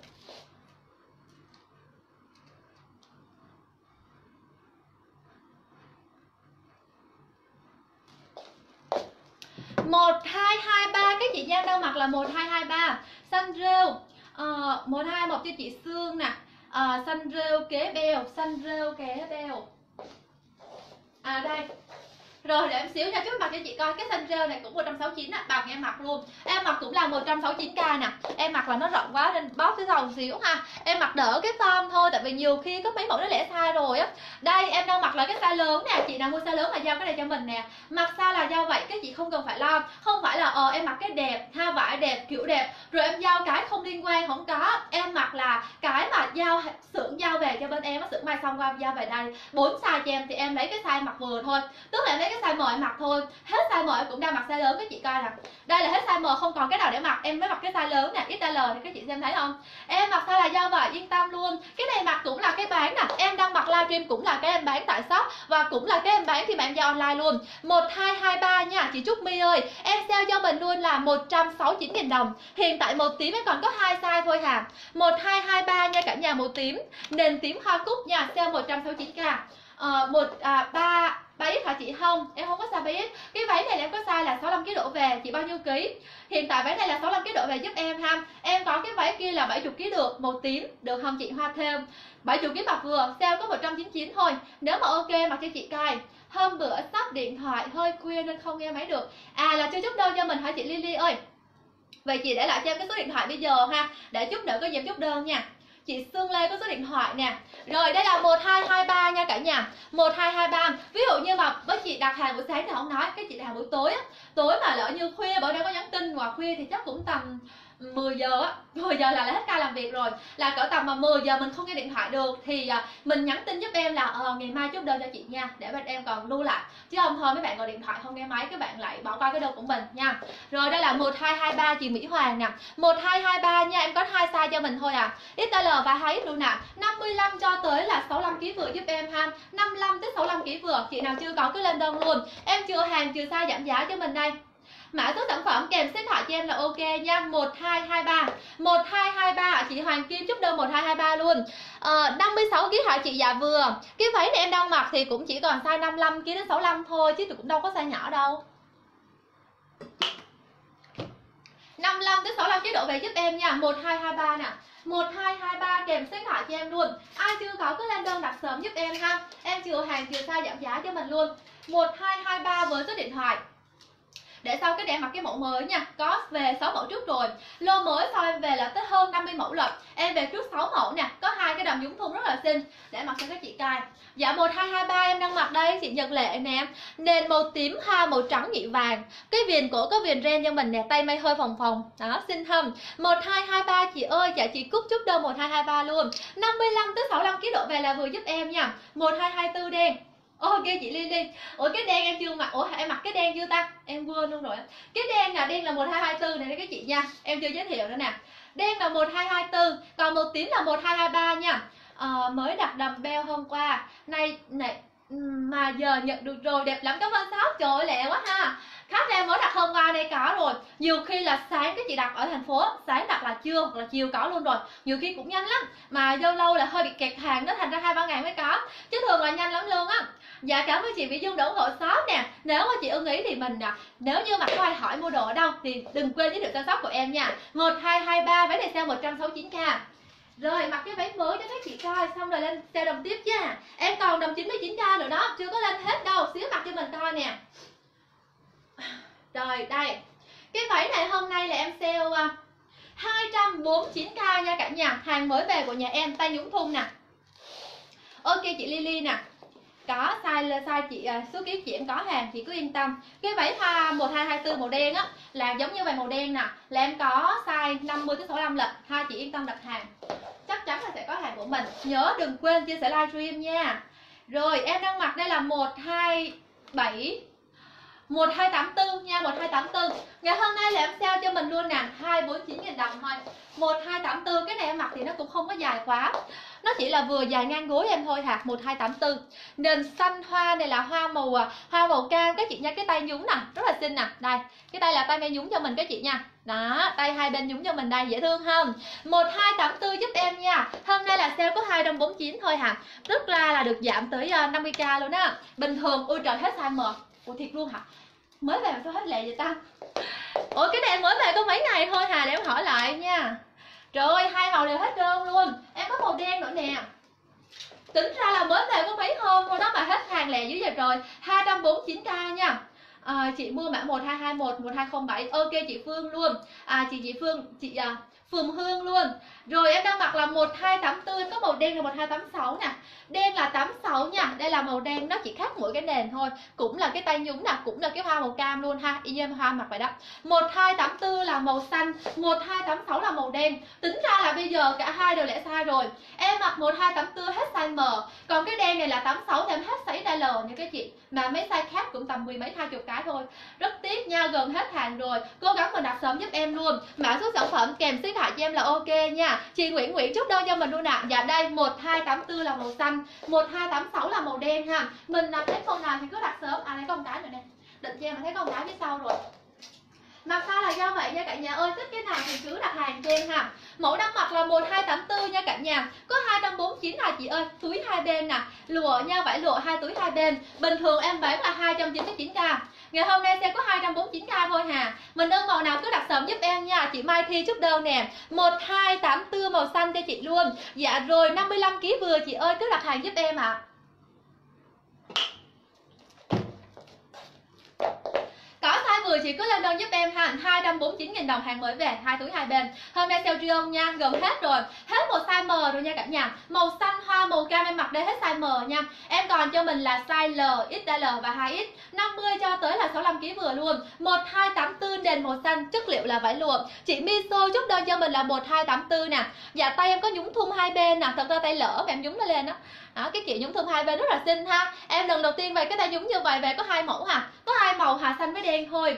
1223 các chị Giang đang mặc là 1223. Xanh rêu 1221 cho chị Sương nè. Xanh rêu kế beo, xanh rêu kế beo. Đây. Rồi để em xíu nha, trước mặt cho chị coi cái xanh rêu này cũng 169 á, bằng em mặc luôn. Em mặc cũng là 169k nè. Em mặc là nó rộng quá nên bóp phía sau một xíu ha. Em mặc đỡ cái form thôi, tại vì nhiều khi có mấy mẫu nó lẻ size rồi á. Đây em đang mặc là cái size lớn nè, chị nào mua size lớn mà giao cái này cho mình nè. Mặc sao là giao vậy, các chị không cần phải lo. Không phải là em mặc cái đẹp, ha vải đẹp, kiểu đẹp, rồi em giao cái không liên quan, không có. Em mặc là cái mà giao xưởng giao về cho bên em á, xưởng may xong qua giao về đây. 4 size cho em thì em lấy cái size mặc vừa thôi. Tức là em lấy cái size M em mặc thôi. Hết size M em cũng đang mặc size lớn, các chị coi nè. Đây là hết size M, không còn cái nào để mặc, em mới mặc cái size lớn nè, XL thì các chị xem thấy không? Em mặc sao là do vậy, yên tâm luôn. Cái này mặc cũng là cái bán nè, em đang mặc livestream cũng là cái em bán tại shop và cũng là cái em bán khi mà em giao online luôn. 1223 nha chị Trúc My ơi. Em sale cho mình luôn là 169.000 đồng. Hiện tại màu tím em còn có 2 size thôi hà. 1223 nha cả nhà, màu tím, nền tím hoa cúc nha, sale 169k. 3X hả chị? Không, em không có size 3X. Cái váy này là em có size là 65 kg đổ về. Chị bao nhiêu ký? Hiện tại váy này là 65 kg đổ về giúp em ha. Em có cái váy kia là 70 kg được, màu tím, được không chị Hoa Thơm? 70 kg mặc vừa, sale có 199 thôi. Nếu mà ok mặc cho chị coi. Hôm bữa sắp điện thoại hơi khuya nên không nghe máy được. Là chưa chốt đơn cho mình hả chị Lily ơi? Vậy chị để lại cho em cái số điện thoại bây giờ ha, để chút nữa có dịp chốt đơn nha. Chị Sương Lê có số điện thoại nè. Rồi đây là 1223 nha cả nhà. 1223. Ví dụ như mà với chị đặt hàng buổi sáng thì không nói, cái chị đặt hàng buổi tối á. Tối mà lỡ như khuya bởi đây có nhắn tin hoặc khuya thì chắc cũng tầm 10 giờ á, 10 giờ là hết ca làm việc rồi. Là cỡ tầm mà 10 giờ mình không nghe điện thoại được thì mình nhắn tin giúp em là ngày mai chốt đơn cho chị nha, để bên em còn lưu lại. Chứ không thôi mấy bạn gọi điện thoại không nghe máy, các bạn lại bỏ qua cái đơn của mình nha. Rồi đây là 1223 chị Mỹ Hoàng nè. 1223 nha, em có 2 size cho mình thôi à. XL và 2X luôn nè. 55 cho tới là 65 kg vừa giúp em ha. 55 tới 65 kg vừa. Chị nào chưa có cứ lên đơn luôn. Em chưa hàng chưa size giảm giá cho mình đây. Mã số sản phẩm kèm số điện thoại cho em là ok nha, 1223. 1223 chị Hoàng Kim chúc đơn 1223 luôn. 56 kg hả chị? Dạ vừa. Cái váy này em đang mặc thì cũng chỉ còn size 55 kg đến 65 thôi chứ cũng đâu có size nhỏ đâu. 55 đến 65 kg độ về giúp em nha, 1223 nè. 1223 kèm số điện thoại cho em luôn. Ai chưa có cứ lên đơn đặt sớm giúp em ha. Em chừa hàng chừa size giảm giá cho mình luôn. 1223 với số điện thoại. Để sau cái để mặc cái mẫu mới nha, có về 6 mẫu trước rồi. Lô mới sau em về là tới hơn 50 mẫu rồi. Em về trước 6 mẫu nè, có hai cái đầm nhúng thun rất là xinh để mặc cho các chị cài. Dạ 1223 em đang mặc đây chị Nhật Lệ nè. Nền màu tím ha, màu trắng nhị vàng. Cái viền cổ có viền ren cho mình nè, tay may hơi phồng phồng. Đó, xinh không? 1223 chị ơi, dạ chị Cúc chúc đơn 1223 luôn. 55 tới 65 kg độ về là vừa giúp em nha. 1224 đen. Ok chị Lily. Ủa cái đen em chưa mặc. Ủa em mặc cái đen chưa ta? Em quên luôn rồi. Cái đen là đen là 1224 này các chị nha. Em chưa giới thiệu nữa nè. Đen là 1224, còn màu tím là 1223 nha. Mới đặt đầm beo hôm qua. Này mà giờ nhận được rồi, đẹp lắm cảm ơn shop. Trời ơi lẹ quá ha. Khách em mới đặt hôm qua đây có rồi. Nhiều khi là sáng các chị đặt ở thành phố, sáng đặt là trưa hoặc là chiều có luôn rồi. Nhiều khi cũng nhanh lắm. Mà lâu lâu là hơi bị kẹt hàng đó, thành ra 2-3 ngày mới có. Chứ thường là nhanh lắm luôn á. Dạ cảm ơn chị Vĩ Dung đã ủng hộ shop nè. Nếu mà chị ưng ý thì mình nếu như mà có ai hỏi mua đồ ở đâu thì đừng quên giới thiệu cho shop của em nha. 1223 váy này sale 169k. Rồi mặc cái váy mới cho các chị coi xong rồi lên sale đồng tiếp nha. Em còn đồng 99k nữa đó, chưa có lên hết đâu, xíu mặc cho mình coi nè. Rồi đây. Cái váy này hôm nay là em sale 249k nha cả nhà. Hàng mới về của nhà em, tay nhúng thun nè. Ok chị Lily nè. Có size chị số ký chị em có hàng, chị cứ yên tâm. Cái váy hoa 1224 màu đen á là giống như vậy màu đen nè, là em có size 50 tới 65 lần. Hai chị yên tâm đặt hàng. Chắc chắn là sẽ có hàng của mình. Nhớ đừng quên chia sẻ livestream nha. Rồi em đang mặc đây là 1284 nha, 1284. Ngày hôm nay là em sale cho mình luôn nè, 249.000 đồng thôi. 1284 cái này em mặc thì nó cũng không có dài quá. Nó chỉ là vừa dài ngang gối em thôi hả. 1284. Nền xanh hoa này là hoa màu cam các chị nha, cái tay nhúng nè, rất là xinh nè. Đây, cái tay là tay may nhúng cho mình các chị nha. Đó, tay hai bên nhúng cho mình đây, dễ thương không? 1284 giúp em nha. Hôm nay là sale có 249 thôi hả. Tức là được giảm tới 50k luôn á. Bình thường ui trời hết size M. Ủa thiệt luôn hả? Mới về mà sao hết lẹ vậy ta? Ủa cái này em mới về có mấy ngày thôi hà, để em hỏi lại nha. Rồi hai màu đều hết đơn luôn. Em có màu đen nữa nè. Tính ra là mới về có mấy hôm thôi đó mà hết hàng lẹ dữ vậy rồi. 249k nha. Chị mua mã 1221 1207. Ok chị Phương luôn. Chị Phương, chị Phường Hương luôn. Rồi em đang mặc là 1284, em có màu đen là 1286 nè. Đen là 86 nha. Đây là màu đen, nó chỉ khác mỗi cái nền thôi. Cũng là cái tay nhúng nè, cũng là cái hoa màu cam luôn ha. Y như em hoa mặc vậy đó. 1284 là màu xanh, 1286 là màu đen. Tính ra là bây giờ cả hai đều lẻ size rồi. Em mặc 1284 hết size M. Còn cái đen này là 86 thì em hết size L nha các chị. Mà mấy size khác cũng tầm 10 mấy 20 cái thôi. Rất tiếc nha, gần hết hàng rồi. Cố gắng mình đặt sớm giúp em luôn. Mã số sản phẩm kèm số điện thoại cho em là ok nha. Chị Nguyễn chốt đơn cho mình luôn ạ. Dạ đây 1284 là màu xanh, 1286 là màu đen ha. Mình thấy con nào thì cứ đặt sớm. Đây có một cái nữa nè. Định cho em mà thấy có một cái phía sau rồi. Mặc sao là do vậy nha cả nhà ơi, thích cái nào thì cứ đặt hàng cho em ha. Mẫu đang mặc là 1284 nha cả nhà. Có 249 là chị ơi, túi hai bên nè, lụa nha, vải lụa hai túi hai bên. Bình thường em bán là 299k. Ngày hôm nay sẽ có 249k thôi hà. Mình đơn màu nào cứ đặt sớm giúp em nha. Chị Mai Thi chúc đơn nè, 1284 màu xanh cho chị luôn. Dạ rồi 55kg vừa chị ơi, cứ đặt hàng giúp em ạ. Có size vừa chị cứ lên đơn giúp em ha. 249.000 đồng hàng mới về, hai túi hai bên. Hôm nay sale Trion nha, gần hết rồi. Hết một size M rồi nha cả nhà. Màu xanh hoa màu cam em mặc đây hết size M nha. Em còn cho mình là size L, XL và 2X, 50 cho tới là 65kg vừa luôn. 1284 nền màu xanh, chất liệu là vải lụa. Chị Miso chốt đơn cho mình là 1284 nè. Dạ tay em có nhúng thun hai bên nè, thật ra tay lỡ mà em nhúng nó lên đó. Đó, cái chị nhúng thun hai bên rất là xinh ha. Em lần đầu tiên về cái tay nhúng như vậy, về có hai mẫu hà. Có hai màu hà, xanh với đen thôi.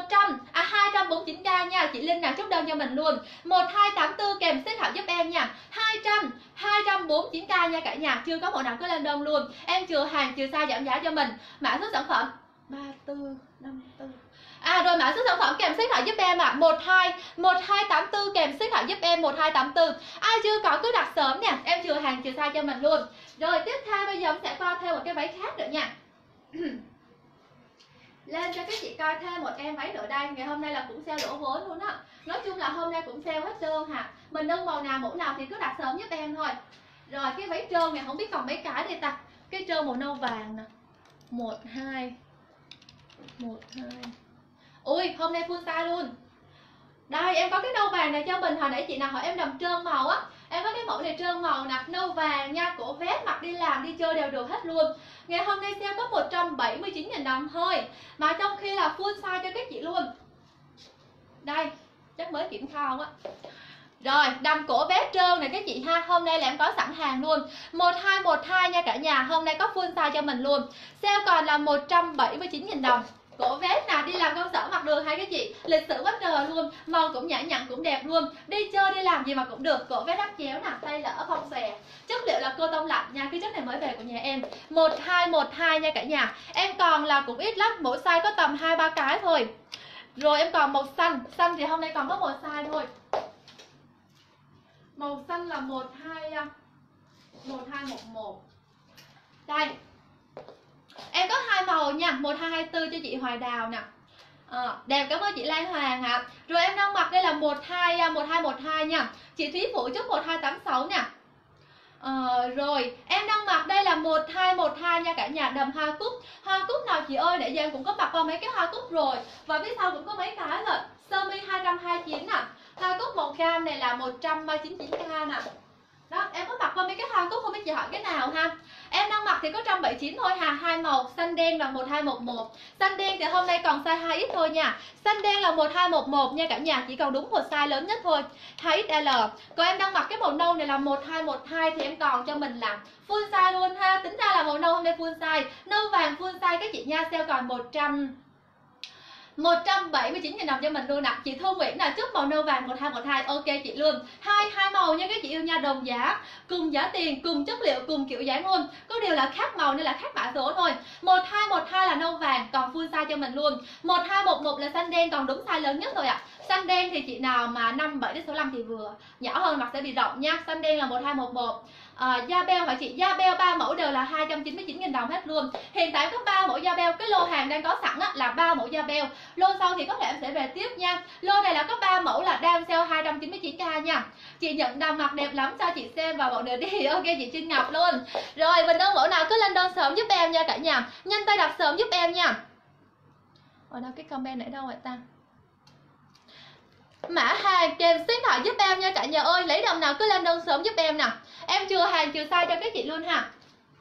249k nha. Chị Linh nào chốt đơn cho mình luôn. 1284 kèm xếp hảo giúp em nha. 249k nha cả nhà. Chưa có mẫu nào cứ lên đơn luôn. Em chừa hàng chừa size giảm giá cho mình. Mã số sản phẩm 3454. Rồi mã số sản phẩm kèm số điện thoại giúp em ạ. 1284 kèm số điện thoại giúp em 1284. Ai chưa có cứ đặt sớm nè, em chừa hàng chừa size cho mình luôn. Rồi tiếp theo bây giờ em sẽ coi thêm một cái váy khác nữa nha. Lên cho các chị coi thêm một em váy nữa đây. Ngày hôm nay là cũng sale đổ vốn luôn á. Nói chung là hôm nay cũng sale hết trơn hả. Mình đơn màu nào mẫu nào thì cứ đặt sớm giúp em thôi. Rồi cái váy trơn này không biết còn mấy cái đây ta. Cái trơn màu nâu vàng nè. 1 2 1 2. Ui hôm nay full size luôn. Đây em có cái nâu vàng này cho mình. Hồi nãy chị nào hỏi em đầm trơn màu á. Em có cái mẫu này trơn màu nè, nâu vàng nha, cổ vest mặc đi làm đi chơi đều được hết luôn. Ngày hôm nay sale có 179.000 đồng thôi. Mà trong khi là full size cho các chị luôn. Đây, chắc mới kiểm kho á. Rồi, đầm cổ vest trơn này các chị ha. Hôm nay là em có sẵn hàng luôn. 1212 nha cả nhà. Hôm nay có full size cho mình luôn. Sale còn là 179.000 đồng. Cổ vest nào đi làm công sở mặc được hay các chị. Lịch sử quá trời luôn. Màu cũng nhã nhặn cũng đẹp luôn. Đi chơi đi làm gì mà cũng được. Cổ vest đắp chéo nè, tay lỡ không xòe. Chất liệu là cô tông lạnh nha. Cái chất này mới về của nhà em. 1212 nha cả nhà. Em còn là cũng ít lắm. Mỗi size có tầm 2-3 cái thôi. Rồi em còn màu xanh. Xanh thì hôm nay còn có một size thôi. Màu xanh là 1211. Đây. Em có hai màu nha, 1224 cho chị Hoài Đào nè. Đẹp, cảm ơn chị Lan Hoàng ạ. Rồi em đang mặc đây là 1212 nha. Chị Thúy Phụ chốt 1286 nè. Rồi em đang mặc đây là 1212 nha cả nhà, đầm hoa cúc. Hoa cúc nào chị ơi, nãy giờ em cũng có mặc qua mấy cái hoa cúc rồi. Và phía sau cũng có mấy cái rồi. Sơ mi 229 nè. Hoa cúc màu cam này là 199k nè. Đó, em có mặc qua mấy cái hoa cúc không biết chị hỏi cái nào ha. Em đang mặc thì có 179 thôi hà, hai màu, xanh đen là 1211. Xanh đen thì hôm nay còn size 2X thôi nha. Xanh đen là 1211 nha cả nhà, chỉ còn đúng một size lớn nhất thôi, 2XL. Còn em đang mặc cái màu nâu này là 1212 thì em còn cho mình là full size luôn ha. Tính ra là màu nâu hôm nay full size, nâu vàng full size các chị nha, sale còn 179.000 đồng cho mình luôn ạ. Chị Thu Nguyễn là chốt màu nâu vàng 1212. Ok chị luôn. Hai màu nha các chị yêu nha, đồng giá, cùng giá tiền, cùng chất liệu, cùng kiểu dáng luôn. Có điều là khác màu nên là khác mã số thôi. 1212 là nâu vàng còn full size cho mình luôn. 1211 là xanh đen còn đúng size lớn nhất thôi ạ. Xanh đen thì chị nào mà 57 đến 65 thì vừa, nhỏ hơn mặc sẽ bị rộng nha. Xanh đen là 1211. Da beo hả chị? Da beo 3 mẫu đều là 299.000 đồng hết luôn. Hiện tại có 3 mẫu da beo, cái lô hàng đang có sẵn á, là 3 mẫu da beo. Lô sau thì có thể em sẽ về tiếp nha. Lô này là có 3 mẫu là đang sale 299k nha. Chị nhận đầm mặc đẹp lắm, cho chị xem vào mẫu nữa đi. Ok chị Trinh Ngọc luôn. Rồi mình đơn mẫu nào cứ lên đơn sớm giúp em nha cả nhà. Nhanh tay đặt sớm giúp em nha. Ở đâu cái comment ở đâu vậy ta? Mã hàng kèm số điện thoại giúp em nha cả nhà ơi. Lấy đồng nào cứ lên đơn sớm giúp em nè. Em chừa hàng chừa size cho các chị luôn ha.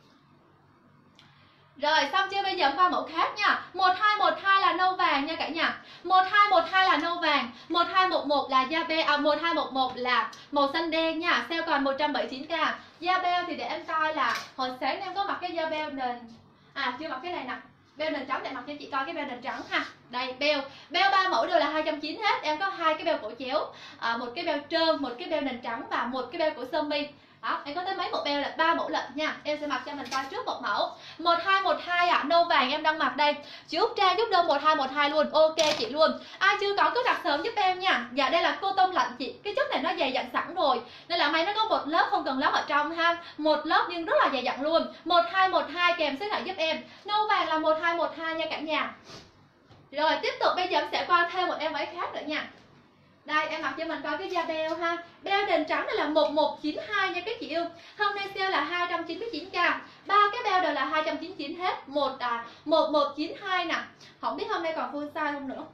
Rồi xong chưa, bây giờ qua mẫu khác nha. 1212 là nâu vàng nha cả nhà. 1212 là nâu vàng, 1211 là da beo, 1211 là màu xanh đen nha. Sale còn 179k. Da beo thì để em coi là hồi sáng em có mặc cái da beo nền. Chưa mặc cái này nè. Beo nền trắng để mặc cho chị coi cái beo nền trắng ha. Đây beo 3 mẫu đều là 290 hết. Em có 2 cái beo cổ chéo, một cái beo trơn, một cái beo nền trắng và một cái beo cổ sơ mi. Đó, em có tới mấy mẫu beo là 3 mẫu lận nha. Em sẽ mặc cho mình coi trước một mẫu. 1212 ạ, nâu vàng em đang mặc đây. Chị Út Trang giúp đơn 1212 luôn. Ok chị luôn. Ai chưa có cứ đặt sớm giúp em nha. Dạ đây là cô tông lạnh chị. Cái chất này nó dày dặn sẵn rồi. Nên là may nó có một lớp không cần lớp ở trong ha. Một lớp nhưng rất là dày dặn luôn. 1212 kèm số điện thoại giúp em. Nâu vàng là 1212 nha cả nhà. Rồi tiếp tục bây giờ em sẽ qua thêm một em váy khác nữa nha. Đây em mặc cho mình coi cái da beo ha. Beo nền trắng này là 1192 nha các chị yêu. Hôm nay sale là 299k. 3 cái beo đều là 299 hết. 1192 nè. Không biết hôm nay còn full size không nữa.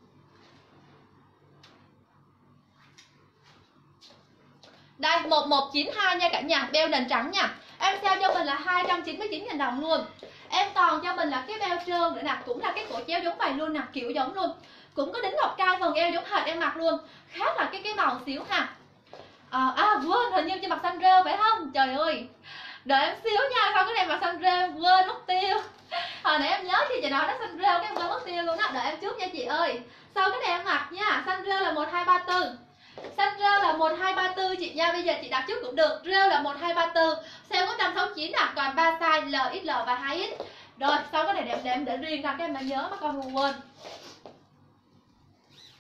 Đây 1192 nha cả nhà, beo nền trắng nha. Em sale cho mình là 299.000 đồng luôn. Em còn cho mình là cái beo trơn nữa nè, cũng là cái cổ chéo giống vậy luôn nè, kiểu giống luôn. Cũng có đính ngọc trai phần eo giống hệt em mặc luôn. Khác là cái màu xíu ha. Quên, hình như chị mặc xanh rêu phải không? Trời ơi. Đợi em xíu nha, sao cái này mặc xanh rêu quên mất tiêu. Hồi nãy em nhớ chị nói nó xanh rêu cái em quên mất tiêu luôn á. Đợi em trước nha chị ơi. Sau cái này em mặc nha, xanh rêu là 1234. Xanh rêu là 1234 chị nha, bây giờ chị đặt trước cũng được. Rêu là 1234, sale có 169 nè, còn 3 size L, XL và 2X. Rồi, sau cái này để em để riêng ra cái em đã nhớ mà con quên.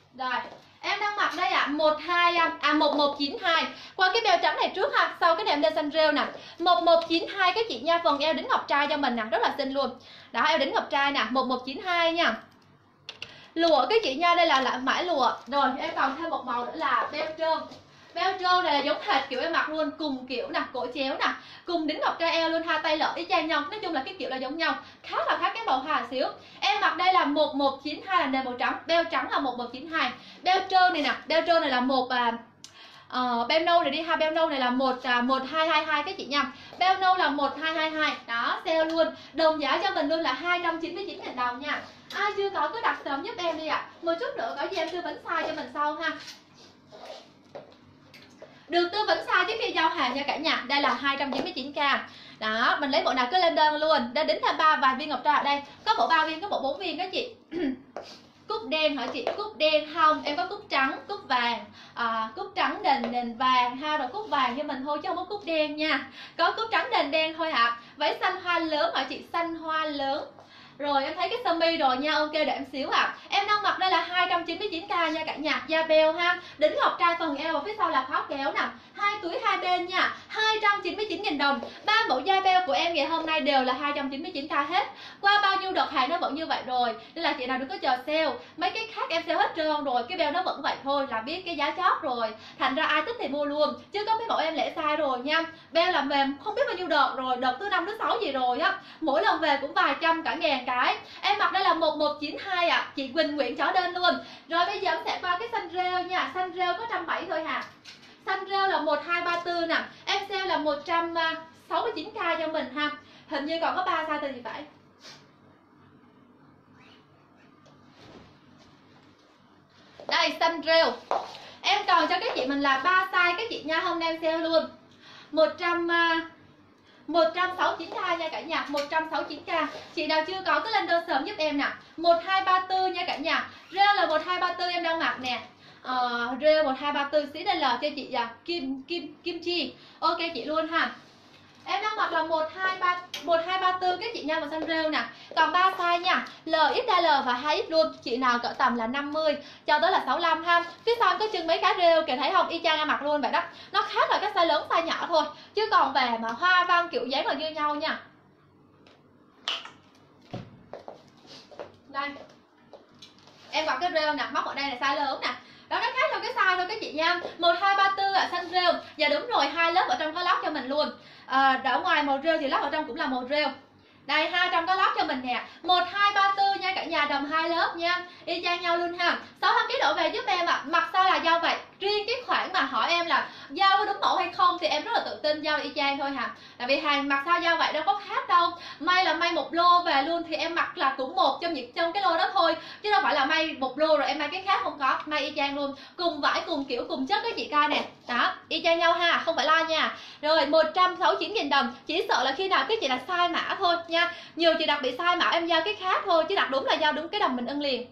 Rồi, em đang mặc đây ạ, 1192. Qua cái beo trắng này trước ha, sau cái này em lên xanh rêu nè. 1192 các chị nha, phần eo đính ngọc trai cho mình nè, rất là xinh luôn. Đó, eo đính ngọc trai nè, 1192 nha. Lụa các chị nha, đây là mãi lụa. Rồi, em còn thêm một màu nữa là beo trơn. Beo trơn này là giống hệt kiểu em mặc luôn, cùng kiểu nè, cổ chéo nè, cùng đính ngọc trai eo luôn ha, tay lỡ y chang nhau. Nói chung là cái kiểu là giống nhau, khác cái màu hoa xíu. Em mặc đây là 1192 là nền màu trắng, beo trắng là 1192. Beo trơn này nè, beo trơn này là beo nâu này đi ha, beo nâu này là 1222 các chị nha. Beo nâu là 1222. Đó, sale luôn. Đồng giá cho mình luôn là 299.000 đồng nha. Ai chưa có cứ đặt sớm giúp em đi ạ. Một chút nữa có gì em tư vấn size cho mình sau ha. Được tư vấn size trước khi giao hàng nha cả nhà. Đây là 299k. Đó, mình lấy bộ nào cứ lên đơn luôn. Đã đính thêm 3 vài viên ngọc trai ở đây. Có bộ 3 viên, có bộ 4 viên đó chị. Cúc đen hả chị? Cúc đen không, em có cúc trắng, cúc vàng, cúc trắng đền vàng ha, rồi cúc vàng cho mình thôi chứ không có cúc đen nha. Có cúc trắng đen thôi hả? Váy xanh hoa lớn hả chị? Xanh hoa lớn. Rồi em thấy cái sơ mi rồi nha, ok để em xíu ạ. Em đang mặc đây là 299k nha cả nhà, da beo ha, đính ngọc trai phần eo và phía sau là khóa kéo nè, 2 túi hai bên nha, 299.000 đồng. 3 mẫu da beo của em ngày hôm nay đều là 299k hết. Qua bao nhiêu đợt hàng nó vẫn như vậy rồi, nên là chị nào đừng có chờ sale. Mấy cái khác em sale hết trơn rồi, cái beo nó vẫn vậy thôi, là biết cái giá chót rồi. Thành ra ai thích thì mua luôn, chứ có mấy mẫu em lẻ sai rồi nha. Beo là mềm không biết bao nhiêu đợt rồi, đợt thứ 5 thứ 6 gì rồi á, mỗi lần về cũng vài trăm cả ngàn cái. Em mặc đây là 1192 ạ. Chị Quỳnh Nguyễn chó đơn luôn. Rồi bây giờ em sẽ qua cái xanh rêu nha. Xanh rêu có 170 thôi hà. Xanh rêu là 1234 nè. Em sale là 169k cho mình ha. Hình như còn có 3 size thôi thì phải. Đây xanh rêu. Em còn cho các chị mình là 3 size các chị nha, hôm nay em sale luôn. 169k nha cả nhà, 169k. Chị nào chưa có cứ lên đơn sớm giúp em nè. 1234 nha cả nhà. Rêu là 1234 em đang mặc nè. Rêu 1234 xí đây là cho chị Kim Chi. Ok chị luôn ha. Em đang mặc là 1234 các chị nha, màu xanh rêu nè. Còn 3 size nha, LXL và 2X luôn. Chị nào cỡ tầm là 50 cho tới là 65 ha. Phía sau có chừng mấy cái rêu kìa, thấy không? Y chang em mặc luôn vậy đó. Nó khác là cái size lớn size nhỏ thôi, chứ còn về mà hoa văn kiểu dáng là như nhau nha. Đây. Em mặc cái rêu nè, móc ở đây là size lớn nè. Đó, nó khác theo cái size thôi các chị nha. 1234 là xanh rêu. Dạ đúng rồi, 2 lớp ở trong có lót cho mình luôn. Ở ngoài màu rêu thì lót ở trong cũng là màu rêu. Đây, 200 có lót cho mình nè. 1234 nha cả nhà, đồng 2 lớp nha. Y chang nhau luôn ha. 600 kg đổ về giúp em ạ. Mặc sao là giao vậy. Riêng cái khoản mà hỏi em là giao có đúng mẫu hay không thì em rất là tự tin giao y chang thôi hả. Tại vì hàng mặc sao giao vậy đâu có khác đâu. May là may một lô về luôn thì em mặc là cũng một trong cái lô đó thôi, chứ đâu phải là may một lô rồi em may cái khác, không có. May y chang luôn, cùng vải cùng kiểu cùng chất các chị coi nè. Đó, y chang nhau ha, không phải lo nha. Rồi 169.000 đồng. Chỉ sợ là khi nào cái chị là sai mã thôi nha. Nhiều chị đặt bị sai mã em giao cái khác thôi, chứ đặt đúng là giao đúng cái đồng mình ưng liền.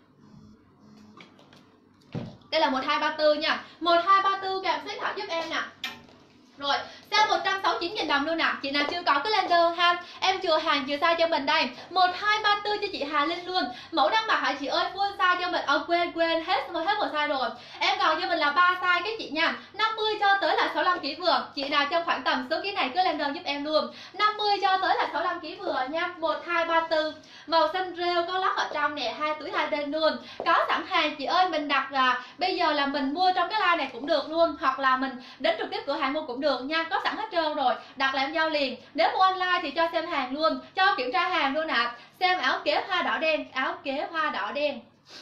Đây là 1234 nha. 1234 kèm xếp thảo giúp em nè. Rồi, sale 169.000 đồng luôn nè. Chị nào chưa có cứ lên đơn ha. Em chừa hàng chừa size cho mình đây. 1234 cho chị Hà Linh luôn. Mẫu đang mặc hả chị ơi, full size cho mình. Quên hết một size rồi. Em còn cho mình là 3 size các chị nha. 50 cho tới là 65 kg vừa. Chị nào trong khoảng tầm số ký này cứ lên đơn giúp em luôn. 50 cho tới là 65 kg vừa nha. 1234. Màu xanh rêu có lót ở trong nè, 2 túi hai bên luôn. Có sẵn hàng chị ơi, mình đặt là bây giờ là mình mua trong cái live này cũng được luôn, hoặc là mình đến trực tiếp cửa hàng mua cũng được nha, có sẵn hết trơn rồi, đặt là em giao liền. Nếu mua online thì cho xem hàng luôn, cho kiểm tra hàng luôn ạ. Xem áo kế hoa đỏ đen, áo kế hoa đỏ đen.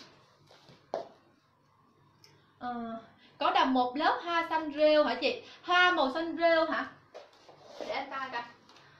Có đầm một lớp hoa xanh rêu hả chị? Hoa màu xanh rêu hả? Để em coi coi.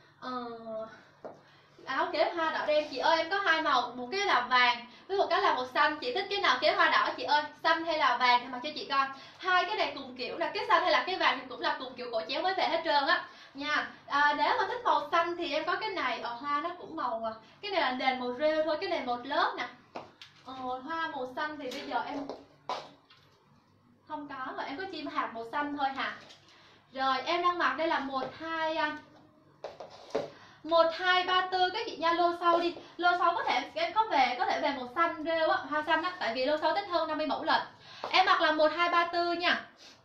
Áo kế hoa đỏ đen chị ơi, em có hai màu, một cái là vàng với một cái là màu xanh. Chị thích cái nào kế hoa đỏ chị ơi, xanh hay là vàng thì mặc cho chị coi. Hai cái này cùng kiểu, là cái xanh hay là cái vàng thì cũng là cùng kiểu cổ chéo mới về hết trơn á nha. Nếu mà thích màu xanh thì em có cái này, hoa nó cũng màu, cái này là nền màu rêu thôi, cái này một lớp nè. Hoa màu xanh thì bây giờ em không có rồi, em có chim hạt màu xanh thôi hả. Rồi em đang mặc đây là 1234 1234 các chị nha, lô sau đi. Lô sau có thể em có thể về màu xanh rêu á, hoa xanh á, tại vì lô sau tích hơn 50 mẫu lận. Em mặc là 1234 nha.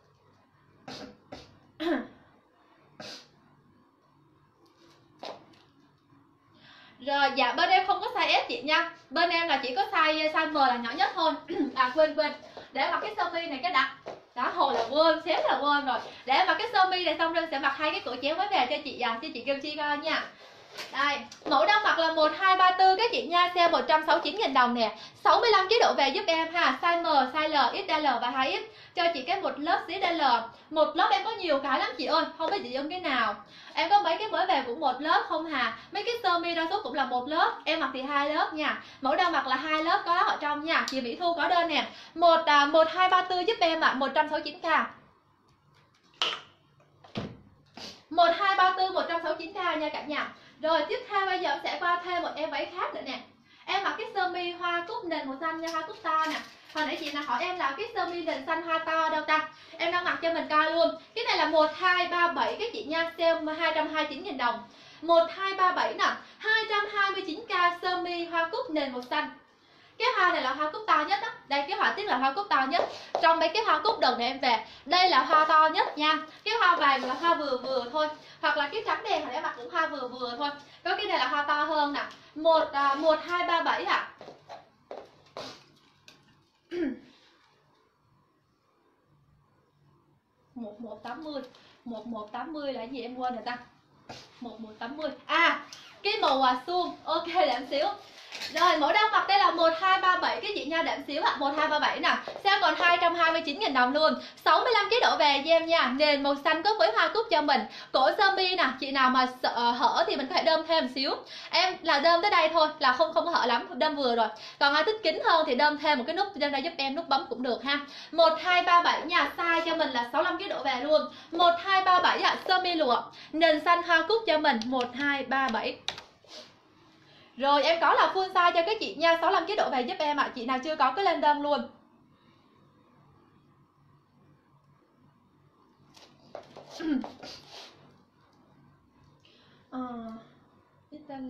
Rồi dạ, bên em không có size S chị nha. Bên em là chỉ có size M là nhỏ nhất thôi. À quên, để mặc cái sơ mi này cái đặt. Đó, hồi là quên, xém là quên rồi. Để mặc cái sơ mi này xong rồi sẽ mặc hai cái cổ chéo mới về cho chị cho chị Kim Chi coi nha. Đây, mẫu đang mặc là 1234 các chị nha, sale 169.000 đồng nè. 65 kg độ về giúp em ha, size M, size L, XL và 2X. Cho chị cái một lớp XL. Một lớp em có nhiều cái lắm chị ơi, không biết chị dùng cái nào. Em có mấy cái mới về cũng một lớp không hà. Mấy cái sơ mi đa số cũng là một lớp, em mặc thì hai lớp nha. Mẫu đang mặc là hai lớp có lót ở trong nha. Chị Mỹ Thu có đơn nè. 1234 giúp em ạ, 169k. 1234 169k nha cả nhà. Rồi tiếp theo bây giờ sẽ qua thêm một em váy khác nữa nè. Em mặc cái sơ mi hoa cúc nền màu xanh nha, hoa cúc to nè. Hồi nãy chị nào hỏi em là cái sơ mi nền xanh hoa to đâu ta. Em đang mặc cho mình coi luôn. Cái này là 1237 các chị nha, sale 229.000 đồng. 1237 nè, 229k sơ mi hoa cúc nền màu xanh. Cái hoa này là hoa cúc to nhất á. Đây cái họa tiết là hoa cúc to nhất. Trong mấy cái hoa cúc đợt này em về, đây là hoa to nhất nha. Cái hoa vàng là hoa vừa vừa thôi. Hoặc là cái trắng đen này em mặc cũng hoa vừa vừa thôi. Có cái này là hoa to hơn nè. 1237 ạ. 1180 là gì em quên rồi ta. 1180. À, cái màu suông. Ok để em xíu. Rồi mẫu đang mặc đây là 1237 cái chị nha, đệm xíu ạ. 1237 nè, sale còn 229.000 đồng luôn. 65 kg độ về cho em nha. Nền màu xanh có với hoa cúc cho mình. Cổ sơ mi nè, chị nào mà sợ hở thì mình có thể đơm thêm một xíu. Em là đơm tới đây thôi là không hở lắm, đơm vừa rồi. Còn ai thích kín hơn thì đơm thêm một cái nút trên đây giúp em, nút bấm cũng được ha. 1237 nha, size cho mình là 65 kg độ về luôn. 1237 ạ, sơ mi lụa, nền xanh hoa cúc cho mình 1237. Rồi em có là full size cho các chị nha, 65 kg độ về giúp em ạ. Chị nào chưa có cứ lên đơn luôn. XL.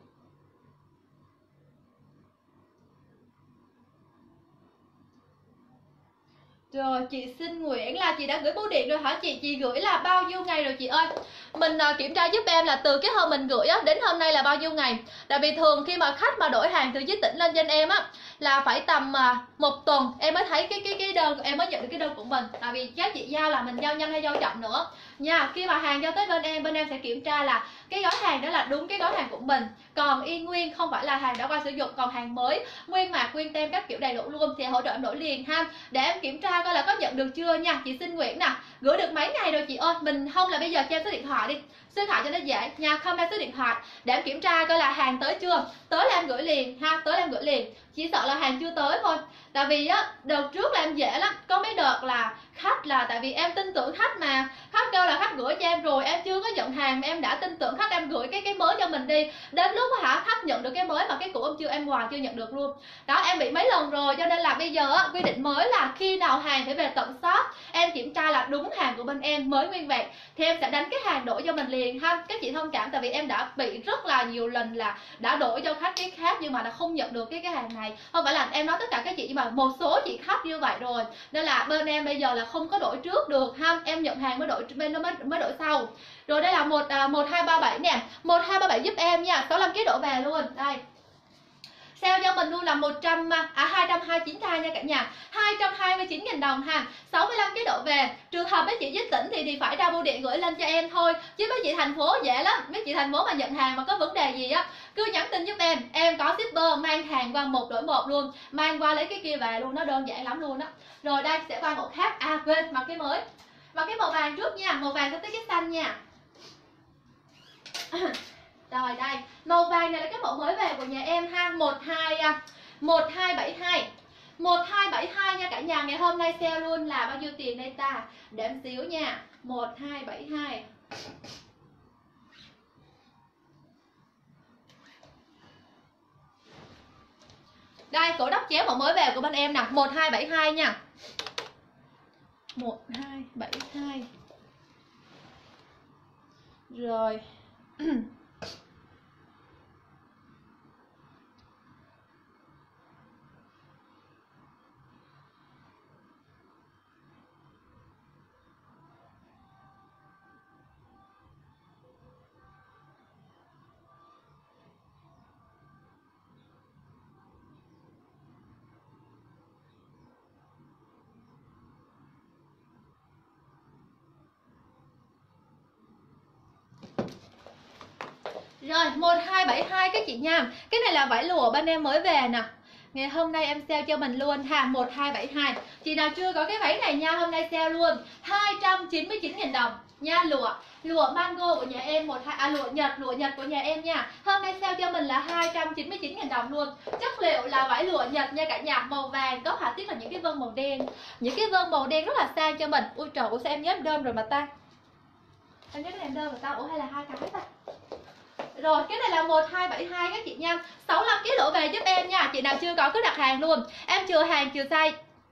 Rồi chị Xin Nguyễn là chị đã gửi bưu điện rồi hả chị? Chị gửi là bao nhiêu ngày rồi chị ơi? Mình kiểm tra giúp em là từ cái hôm mình gửi á đến hôm nay là bao nhiêu ngày. Tại vì thường khi mà khách mà đổi hàng từ dưới tỉnh lên trên em á là phải tầm 1 tuần em mới thấy cái đơn, em mới nhận được cái đơn của mình. Tại vì các chị giao là mình giao nhanh hay giao chậm nữa nha. Khi mà hàng giao tới bên em sẽ kiểm tra là cái gói hàng đó là đúng cái gói hàng của mình, còn y nguyên, không phải là hàng đã qua sử dụng. Còn hàng mới nguyên mạc nguyên tem các kiểu đầy đủ luôn thì hỗ trợ em đổi liền ha, để em kiểm tra coi là có nhận được chưa nha. Chị Xin Nguyễn nè, gửi được mấy ngày rồi chị ơi? Mình không là bây giờ cho em số điện thoại đi, số điện thoại cho nó dễ nha, comment số điện thoại để em kiểm tra coi là hàng tới chưa. Tới là em gửi liền ha, tới là em gửi liền. Chỉ sợ là hàng chưa tới thôi. Tại vì á đợt trước là em dễ lắm, có mấy đợt là khách là tại vì em tin tưởng khách mà khách kêu là khách gửi cho em rồi em chưa có nhận hàng mà em đã tin tưởng khách, em gửi cái mới cho mình đi, đến lúc khách nhận được cái mới mà cái cũ em chưa nhận được luôn đó. Em bị mấy lần rồi, cho nên là bây giờ quy định mới là khi nào hàng phải về tận shop, em kiểm tra là đúng hàng của bên em mới nguyên vẹn thì em sẽ đánh cái hàng đổi cho mình liền ha. Các chị thông cảm, tại vì em đã bị rất là nhiều lần là đã đổi cho khách cái khác nhưng mà đã không nhận được cái hàng này. Không phải là em nói tất cả các chị, nhưng mà một số chị khách như vậy rồi, nên là bên em bây giờ là không có đổi trước được ha, em nhận hàng mới đổi, bên nó mới đổi sau. Rồi đây là 1237 nè, 1237 giúp em nha, 65 kg độ về luôn. Đây sale cho mình luôn là 229k nha cả nhà, 229.000 đồng ha, 65 kg độ về. Trường hợp mấy chị với tỉnh thì phải ra bưu điện gửi lên cho em thôi, chứ mấy chị thành phố dễ lắm. Mấy chị thành phố mà nhận hàng mà có vấn đề gì á cứ nhắn tin giúp em có shipper mang hàng qua 1 đổi 1 luôn, mang qua lấy cái kia về luôn, nó đơn giản lắm luôn á. Rồi đây sẽ qua mẫu khác, quên mặc cái mới, mặc cái màu vàng trước nha, màu vàng tới cái xanh nha. Rồi đây, màu vàng này là cái mẫu mới về của nhà em ha, 1272 1272 nha cả nhà. Ngày hôm nay sale luôn là bao nhiêu tiền đây ta? Để em xíu nha. 1272. Đây, cổ đốc chéo mẫu mới về của bên em nè, 1272 nha. 1272. Rồi. Rồi 1272 các chị nha. Cái này là vải lụa bên em mới về nè. Ngày hôm nay em sale cho mình luôn ha, 1272. Chị nào chưa có cái váy này nha, hôm nay sale luôn 299.000 đồng nha. Lụa mango của nhà em lụa Nhật của nhà em nha. Hôm nay sale cho mình là 299.000 đồng luôn. Chất liệu là vải lụa Nhật nha cả nhà, màu vàng có họa tiết là những cái vân màu đen. Những cái vân màu đen rất là sang cho mình. Ui trời, sao em nhớ em đơn rồi mà ta. Em nhớ em đơn rồi ta, ủa hay là hai cái ta. Rồi cái này là 1272 các chị nha. 65 kg đổ về giúp em nha. Chị nào chưa có cứ đặt hàng luôn. Em chừa hàng chừa size.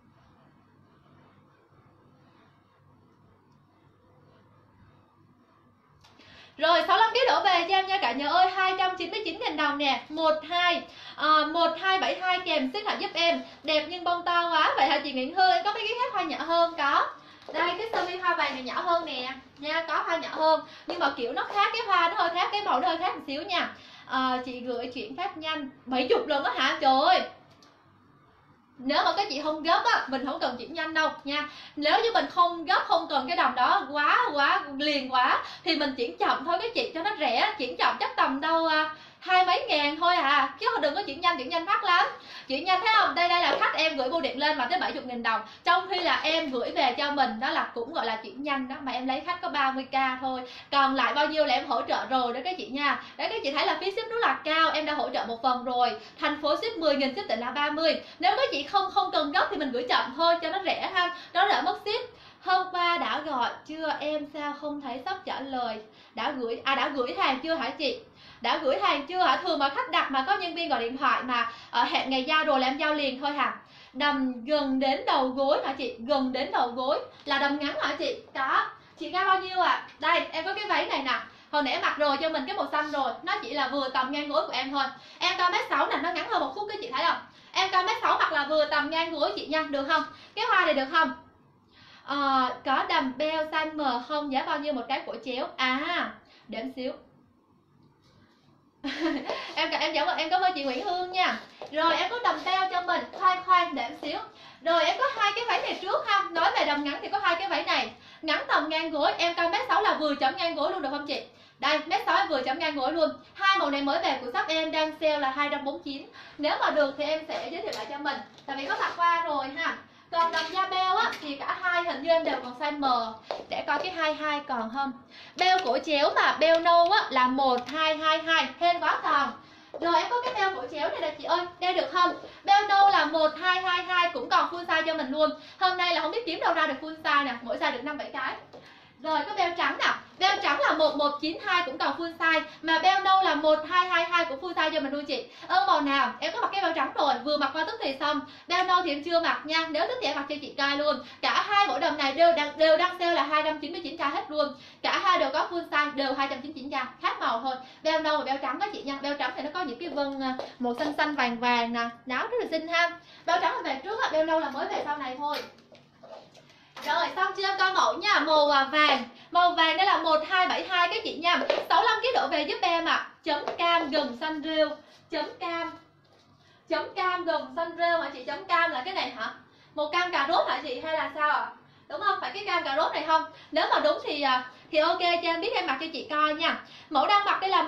Rồi 65 kg đổ về cho em nha cả nhà ơi, 299.000 đồng nè. 1272 kèm ship hạt giúp em. Đẹp nhưng bông to quá. Vậy hả chị Nguyễn Hương? Em có mấy cái khác hoa nhỏ hơn có. Đây cái sơ mi hoa vàng này nhỏ hơn nè nha, có hoa nhỏ hơn nhưng mà kiểu nó khác, cái hoa nó hơi khác, cái màu nó hơi khác một xíu nha. Chị gửi chuyển phát nhanh 70 lần đó hả? Trời ơi, nếu mà các chị không gấp á, mình không cần chuyển nhanh đâu nha. Nếu như mình không gấp, không cần cái đồng đó quá liền quá thì mình chuyển chậm thôi các chị cho nó rẻ. Chuyển chậm chắc tầm đâu 20 mấy ngàn thôi à, chứ đừng có chuyển nhanh mắc lắm. Chuyển nhanh thấy không, đây là khách em gửi bưu điện lên mà tới 70.000 đồng, trong khi là em gửi về cho mình đó là cũng gọi là chuyển nhanh đó, mà em lấy khách có 30k thôi, còn lại bao nhiêu là em hỗ trợ rồi đó các chị nha. Đấy các chị thấy là phí ship rất là cao, em đã hỗ trợ một phần rồi, thành phố ship 10.000, ship tỉnh là 30. Nếu các chị không cần gấp thì mình gửi chậm thôi cho nó rẻ ha, nó đỡ mất ship. Hôm qua đã gọi chưa em, sao không thấy sắp trả lời? Đã gửi hàng chưa hả chị? Đã gửi hàng chưa hả? Thường mà khách đặt mà có nhân viên gọi điện thoại mà hẹn ngày giao rồi là em giao liền thôi hả? Đầm gần đến đầu gối hả chị? Gần đến đầu gối là đầm ngắn hả chị? Đó. Chị cao bao nhiêu ạ? Đây em có cái váy này nè, hồi nãy mặc rồi cho mình cái màu xanh rồi, nó chỉ là vừa tầm ngang gối của em thôi. Em cao 1m6 nè, nó ngắn hơn một phút các chị thấy không? Em cao 1m6 mặc là vừa tầm ngang gối chị nha, được không? Cái hoa này được không? Có đầm beo size M không? Giá bao nhiêu một cái cổ chéo? Để em xíu. em cảm ơn chị Nguyễn Hương nha. Rồi em có đầm beo cho mình, khoan để em xíu. Rồi em có hai cái váy này trước ha. Nói về đầm ngắn thì có hai cái váy này, ngắn tầm ngang gối, em cao 1m6 là vừa chấm ngang gối luôn được không chị? Đây 1m6 em vừa chấm ngang gối luôn. Hai màu này mới về của shop em đang sale là 249. Nếu mà được thì em sẽ giới thiệu lại cho mình, tại vì có mặc qua rồi ha. Còn đầm da beo á thì cả hai hình như em đều còn size M. Để coi cái 22 còn không. Beo cổ chéo mà beo nâu á là 1222, hên quá còn. Rồi em có cái beo cổ chéo này nè chị ơi, đeo được không? Beo nâu là 1222 cũng còn full size cho mình luôn. Hôm nay là không biết kiếm đâu ra được full size nè, mỗi size được 5-7 cái. Rồi có beo trắng nè, beo trắng là 1192 cũng còn full size, mà beo nâu là 1222 cũng full size cho mình luôn chị. Màu nào? Em có mặc cái beo trắng rồi, vừa mặc qua tức thì xong. Beo nâu thì em chưa mặc nha, nếu tức thì em mặc cho chị coi luôn. Cả hai mẫu đầm này đều đang sale là 299k hết luôn. Cả hai đều có full size, đều 299k, khác màu thôi. Beo nâu và beo trắng đó chị nha. Beo trắng thì nó có những cái vân màu xanh vàng nè, áo rất là xinh ha. Beo trắng là về trước á, beo nâu là mới về sau này thôi. Rồi xong chưa em coi mẫu nha, màu vàng. Màu vàng đây là 1272 các chị nha. 65 kg đổ về giúp em ạ. Chấm cam gần xanh rêu. Chấm cam gần xanh rêu hả chị? Chấm cam là cái này hả? Màu cam cà rốt hả chị hay là sao ạ? Đúng không? Phải cái cam cà rốt này không? Nếu mà đúng thì ok cho em biết, em mặc cho chị coi nha. Mẫu đang mặc đây là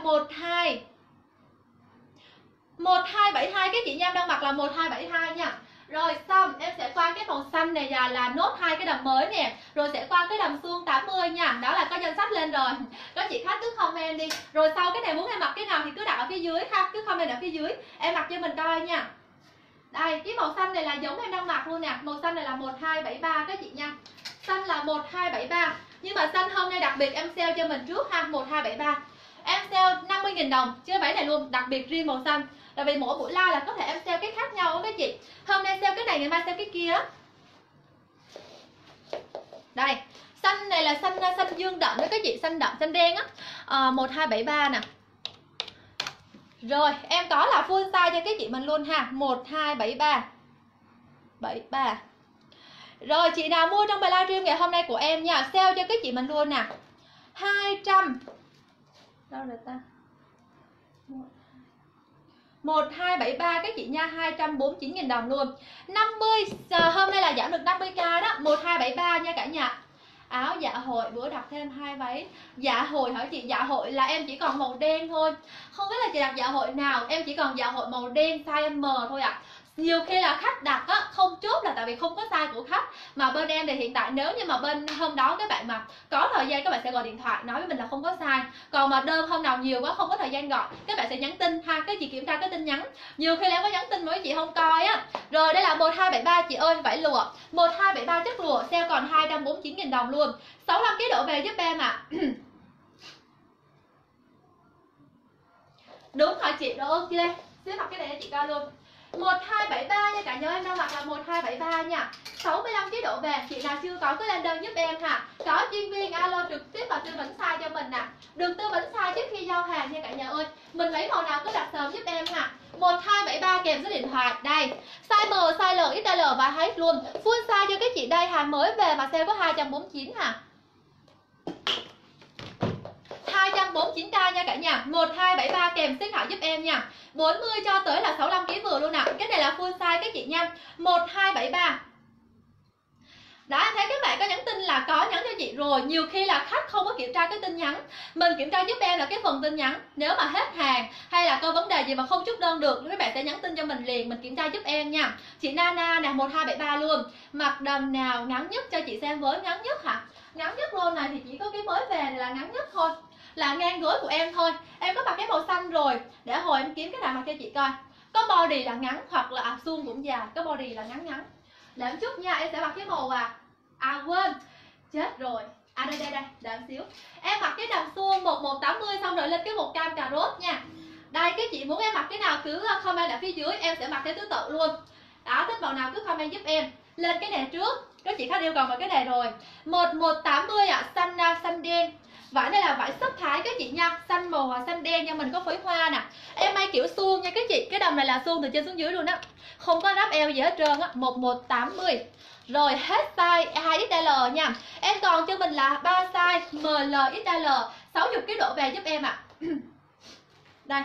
1272 các chị nha, em đang mặc là 1272 nha. Rồi xong em sẽ qua cái màu xanh này là nốt hai cái đầm mới nè, rồi sẽ qua cái đầm suông 80 nha. Đó là có danh sách lên rồi. Có chị khách cứ comment đi. Rồi sau cái này muốn em mặc cái nào thì cứ đặt ở phía dưới ha, cứ comment ở phía dưới em mặc cho mình coi nha. Đây cái màu xanh này là giống em đang mặc luôn nè. Màu xanh này là 1273 các chị nha. Xanh là 1273. Nhưng mà xanh hôm nay đặc biệt em sale cho mình trước ha, 1273. Em sale 50.000 đồng chứ váy này luôn, đặc biệt riêng màu xanh. Tại vì mỗi buổi live là có thể em sale cái khác nhau các chị. Hôm nay sale cái này, ngày mai sale cái kia á. Đây, xanh này là xanh dương đậm đó các chị, xanh đậm, xanh đen á. 1273 nè. Rồi, em có là full size cho các chị mình luôn ha, 1273. 73. Rồi, chị nào mua trong bài livestream ngày hôm nay của em nha, sale cho các chị mình luôn nè. 200. Đâu rồi ta? 1273 các chị nha, 249.000 đồng luôn. 50 hôm nay là giảm được 50k đó, 1273 nha cả nhà. áo dạ hội, bữa đặt thêm 2 váy dạ hội hả chị? Dạ hội là em chỉ còn màu đen thôi, không biết là chị đặt dạ hội nào, em chỉ còn dạ hội màu đen size M thôi ạ. Nhiều khi là khách đặt á, không chốt là tại vì không có size của khách, mà bên em thì hiện tại nếu như mà bên hôm đó các bạn mà có thời gian các bạn sẽ gọi điện thoại nói với mình là không có size, còn mà đơn hôm nào nhiều quá không có thời gian gọi các bạn sẽ nhắn tin ha, cái chị kiểm tra cái tin nhắn, nhiều khi là em có nhắn tin mà mấy chị không coi á. Rồi đây là 1273 chị ơi, vải lụa 1273 chất lụa, sale còn 249.000 đồng luôn, 65 kg đổ về giúp em ạ. Đúng rồi chị, rồi ok, xíu mặc cái này cho chị coi luôn. 1273 nha cả nhà, em đang mặc là 1273 nha. 65 kg độ về, chị nào chưa có cứ lên đơn giúp em ha. Có chuyên viên alo trực tiếp và tư vấn size cho mình nè. Được tư vấn size trước khi giao hàng nha cả nhà ơi. Mình lấy màu nào cứ đặt sớm giúp em ha. 1273 kèm số điện thoại đây. Size M, size L, XL và hết luôn. Full size cho các chị đây, hàng mới về mà sale có 249 ha. 249k nha cả nhà. 1273 kèm số điện thoại giúp em nha. 40 cho tới là 65 kg vừa luôn nè. Cái này là full size các chị nha. 1273. Đó, em thấy các bạn có nhắn tin là có nhắn cho chị rồi. Nhiều khi là khách không có kiểm tra cái tin nhắn, mình kiểm tra giúp em là cái phần tin nhắn. Nếu mà hết hàng hay là có vấn đề gì mà không chốt đơn được, các bạn sẽ nhắn tin cho mình liền, mình kiểm tra giúp em nha. Chị Nana nè, 1273 luôn. Mặc đầm nào ngắn nhất cho chị xem với. Ngắn nhất hả? Ngắn nhất luôn này thì chỉ có cái mới về này là ngắn nhất thôi, là ngang gối của em thôi. Em có mặc cái màu xanh rồi, để hồi em kiếm cái nào mặc cho chị coi. Có body là ngắn hoặc là suông cũng dài, có body là ngắn ngắn. Để một chút nha, em sẽ mặc cái màu quên, chết rồi. Đây, đợi một xíu. Em mặc cái đầm suông 1180 xong rồi lên cái một cam cà rốt nha. Đây, cái chị muốn em mặc cái nào cứ comment ở phía dưới, em sẽ mặc cái thứ tự luôn. Đó, thích màu nào cứ comment giúp em. Lên cái này trước, các chị khách yêu cầu vào cái này rồi. 1180 ạ, xanh đen. Vải này là vải sấp thái các chị nha, xanh màu và xanh đen nha, mình có phối hoa nè. Em may kiểu suông nha các chị, cái đầm này là suông từ trên xuống dưới luôn á, không có ráp eo gì hết trơn á. 1180. Rồi hết size 2XL nha. Em còn cho mình là 3 size ML, XL, 60 kg độ về giúp em ạ. Đây.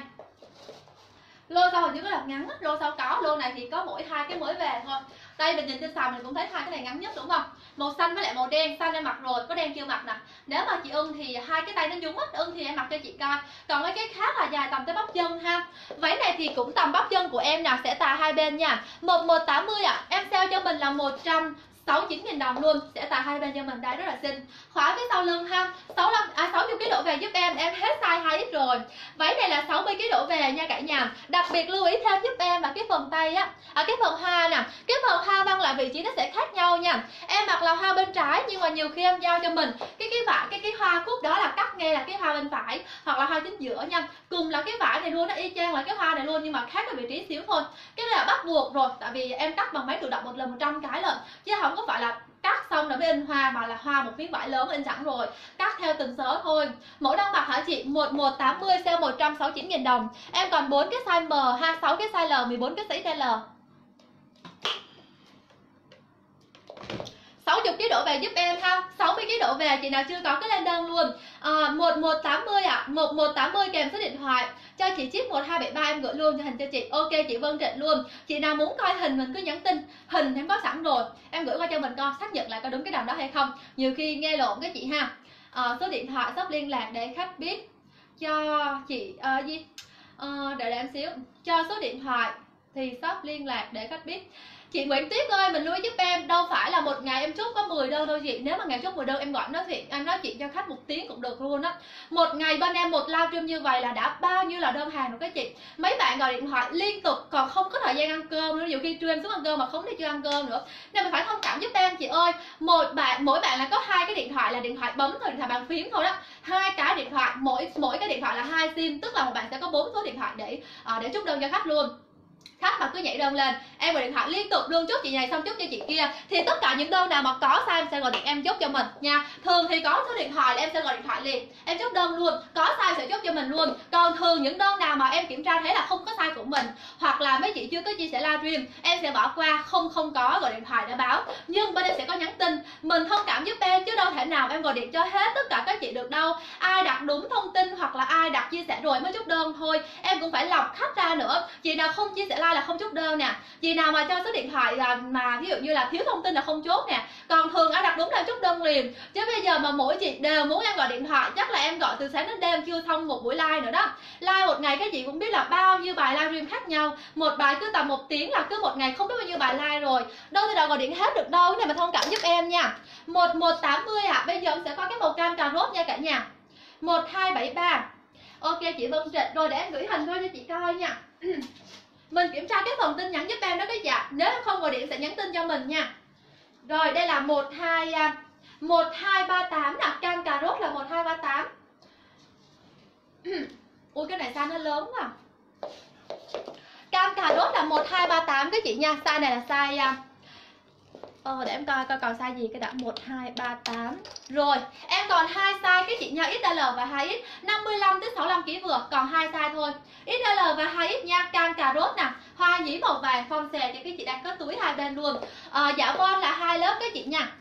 Lô sau hình như có là ngắn, lô sau có, lô này thì có mỗi 2 cái mới về thôi. Đây mình nhìn trên sàn mình cũng thấy 2 cái này ngắn nhất đúng không? Màu xanh với lại màu đen, xanh em mặc rồi, có đen chưa mặc nè. Nếu mà chị ưng thì 2 cái tay nó nhúng á, ưng thì em mặc cho chị coi. Còn mấy cái khác là dài tầm tới bắp chân ha. Váy này thì cũng tầm bắp chân của em nè, sẽ tà hai bên nha. 1180 ạ, em sale cho mình là 169.000 đồng luôn, sẽ tà hai bên cho mình, đây rất là xinh. Khóa phía sau lưng ha. 60 kg độ về giúp em hết size 2X rồi. Váy này là 60 kg độ về nha cả nhà. Đặc biệt lưu ý thêm giúp em là cái phần tay á, cái phần hoa nè, cái phần hoa văng lại vị trí nó sẽ khác nhau nha. Em mặc là hoa bên trái nhưng mà nhiều khi em giao cho mình cái vải, cái hoa cúc đó là cắt ngay là cái hoa bên phải hoặc là hoa chính giữa nha. Cùng là cái vải này luôn, nó y chang là cái hoa này luôn nhưng mà khác cái vị trí xíu thôi. Cái này là bắt buộc rồi, tại vì em cắt bằng máy tự động một lần 100 cái lần, chứ không có phải là cắt xong rồi mới in hoa, mà là hoa một miếng vải lớn in sẵn rồi, cắt theo từng số thôi. Mẫu đang mặc hả chị? 1180 sale 169.000 đồng. Em còn 4 cái size M ha, 6 cái size L, 14 cái size L. 60 kg độ về giúp em ha. 60 kg độ về, chị nào chưa có cái lên đơn luôn. 1180 ạ, 1180 kèm số điện thoại. Cho chị chip 1273 em gửi luôn cho hình cho chị. Ok chị Vân Trịnh luôn. Chị nào muốn coi hình mình cứ nhắn tin, hình em có sẵn rồi, em gửi qua cho mình coi, xác nhận lại có đúng cái đầm đó hay không. Nhiều khi nghe lộn cái chị ha. Số điện thoại shop liên lạc để khách biết cho chị đợi em xíu. Cho số điện thoại thì shop liên lạc để khách biết. Chị Nguyễn Tuyết ơi, mình lưu ý giúp em, đâu phải là một ngày em chốt có 10 đơn đâu chị. Nếu mà ngày chốt 10 đơn em gọi em nói chuyện cho khách 1 tiếng cũng được luôn á. Một ngày bên em một livestream như vậy là đã bao nhiêu là đơn hàng rồi các chị. Mấy bạn gọi điện thoại liên tục còn không có thời gian ăn cơm nữa, nhiều khi trưa em xuống ăn cơm mà không thể chưa ăn cơm nữa. Nên mình phải thông cảm giúp em chị ơi. Mỗi bạn là có 2 cái điện thoại, là điện thoại bấm thôi, điện thoại bàn phím thôi đó. 2 cái điện thoại, mỗi cái điện thoại là 2 sim, tức là một bạn sẽ có 4 số điện thoại để chốt đơn cho khách luôn. Khách mà cứ nhảy đơn lên, em gọi điện thoại liên tục luôn, chốt chị này xong chốt cho chị kia, thì tất cả những đơn nào mà có sai em sẽ gọi điện em chốt cho mình nha. Thường thì có số điện thoại là em sẽ gọi điện thoại liền, em chốt đơn luôn, có sai sẽ chốt cho mình luôn. Còn thường những đơn nào mà em kiểm tra thấy là không có sai của mình, hoặc là mấy chị chưa có chia sẻ livestream, em sẽ bỏ qua, không có gọi điện thoại để báo, nhưng bên em sẽ có nhắn tin. Mình thông cảm giúp em chứ đâu thể nào em gọi điện cho hết tất cả các chị được đâu. Ai đặt đúng thông tin hoặc là ai đặt chia sẻ rồi mới chốt đơn thôi, em cũng phải lọc khách ra nữa. Chị nào không chia sẽ like là không chốt đơn nè. Chị nào mà cho số điện thoại mà ví dụ như là thiếu thông tin là không chốt nè. Còn thường ai đặt đúng là chốt đơn liền. Chứ bây giờ mà mỗi chị đều muốn em gọi điện thoại, chắc là em gọi từ sáng đến đêm chưa xong một buổi like nữa đó. Like một ngày các chị cũng biết là bao nhiêu bài livestream khác nhau. Một bài cứ tầm 1 tiếng là cứ một ngày không biết bao nhiêu bài like rồi. Đâu thể nào gọi điện hết được đâu. Cái này mà thông cảm giúp em nha. 1180 ạ. Bây giờ em sẽ có cái màu cam cà rốt nha cả nhà. 1273. Ok chị Vân Trịnh. Rồi để em gửi hình thôi cho chị coi nha. Mình kiểm tra cái phần tin nhắn giúp em đó các dạ. Nếu em không gọi điện sẽ nhắn tin cho mình nha. Rồi đây là 1238 nè. Cam cà rốt là 1238. Ui cái này size nó lớn quá. Cam cà rốt là 1238 các chị nha. Size này là size để em coi còn size gì cái đã. 1238. Rồi, em còn 2 size các chị nha, XL và 2X, 55 tới 65 kg vừa, còn 2 size thôi. XL và 2X nha, cam cà rốt nè, hoa nhí màu vàng phong xè cho các chị đang có túi hai bên luôn. Dạ von là 2 lớp các chị nha.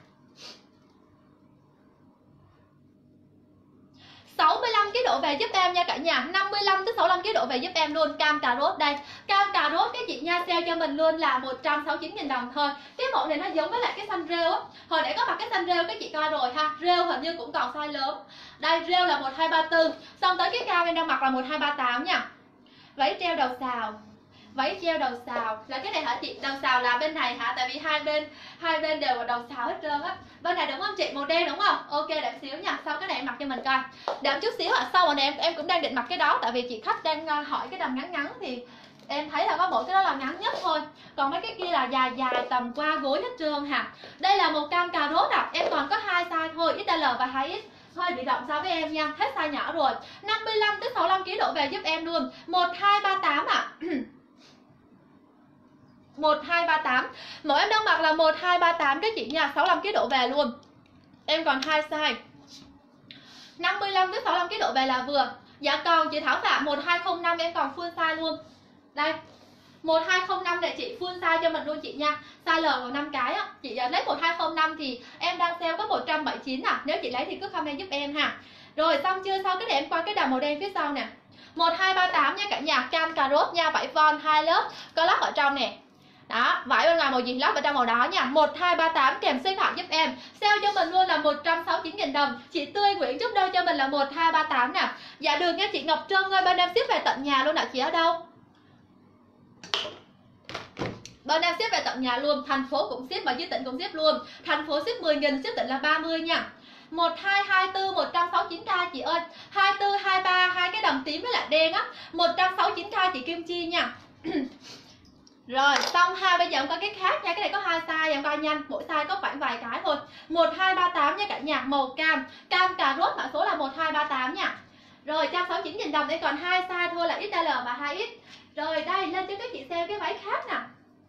65 kg độ về giúp em nha cả nhà. 55 tới 65 kg độ về giúp em luôn. Cam cà rốt đây. Cam cà rốt các chị nha, sale cho mình luôn là 169.000 đồng thôi. Cái mẫu này nó giống với lại cái xanh rêu á. Hồi nãy có mặc cái xanh rêu các chị coi rồi ha. Rêu hình như cũng còn size lớn. Đây rêu là 1234. Xong tới cái cao em đang mặc là 1238 nha. Váy treo đầu xào. Váy treo đầu xào là cái này hả chị? Đầu xào là bên này hả? Tại vì hai bên đều là đầu xào hết trơn á. Bên này đúng không chị? Màu đen đúng không? Ok đợi xíu nha. Sau cái này em mặc cho mình coi. Đợi chút xíu ạ. Sau rồi này em cũng đang định mặc cái đó, tại vì chị khách đang hỏi cái đầm ngắn ngắn thì em thấy là có mỗi cái đó là ngắn nhất thôi. Còn mấy cái kia là dài dài tầm qua gối hết trơn hả. Đây là màu cam cà rốt ạ. Em còn có 2 size thôi, XL và 2X. Hơi bị rộng so với em nha, hết size nhỏ rồi. 55 tới 65 kg độ về giúp em luôn. 1238 ạ. 1238. Mẫu em đang mặc là 1238 các chị nha, 65 kg độ về luôn. Em còn 2 size. 55 tới 65 kg độ về là vừa. Dạ còn chị Thảo Phạm 1205 em còn full size luôn. Đây. 1205 này chị full size cho mình luôn chị nha. Size L còn 5 cái á. Chị lấy 1205 thì em đang sale có 179 nè. Nếu chị lấy thì cứ comment giúp em ha. Rồi xong chưa? Sau cái này em qua cái đầm màu đen phía sau nè. 1238 nha cả nhà, cam cà rốt nha, vải von 2 lớp, có lót ở trong nè. Đó, vải bên ngoài màu gì lót ở trong màu đó nha. 1238 kèm số điện thoại giúp em. Sale cho mình luôn là 169.000 đồng. Chị Tươi Nguyễn chốt đơn cho mình là 1238 nè. Dạ được nha chị Ngọc Trân ơi, bên em ship về tận nhà luôn ạ. Chị ở đâu? Bên em ship về tận nhà luôn, thành phố cũng ship mà dưới tỉnh cũng ship luôn. Thành phố ship 10.000, ship tỉnh là 30 nha. 1224 169k chị ơi. 24 23 hai cái đầm tím với lại đen á. 169k chị Kim Chi nha. Rồi xong ha, bây giờ em coi cái khác nha. Cái này có 2 size em coi nhanh, mỗi size có khoảng vài cái thôi. 1238 nha cả nhà, màu cam, cam cà rốt mã số là 1238 nha. Rồi 169.000 đồng, đây còn 2 size thôi là XL và 2X. Rồi đây lên cho các chị xem cái váy khác nè.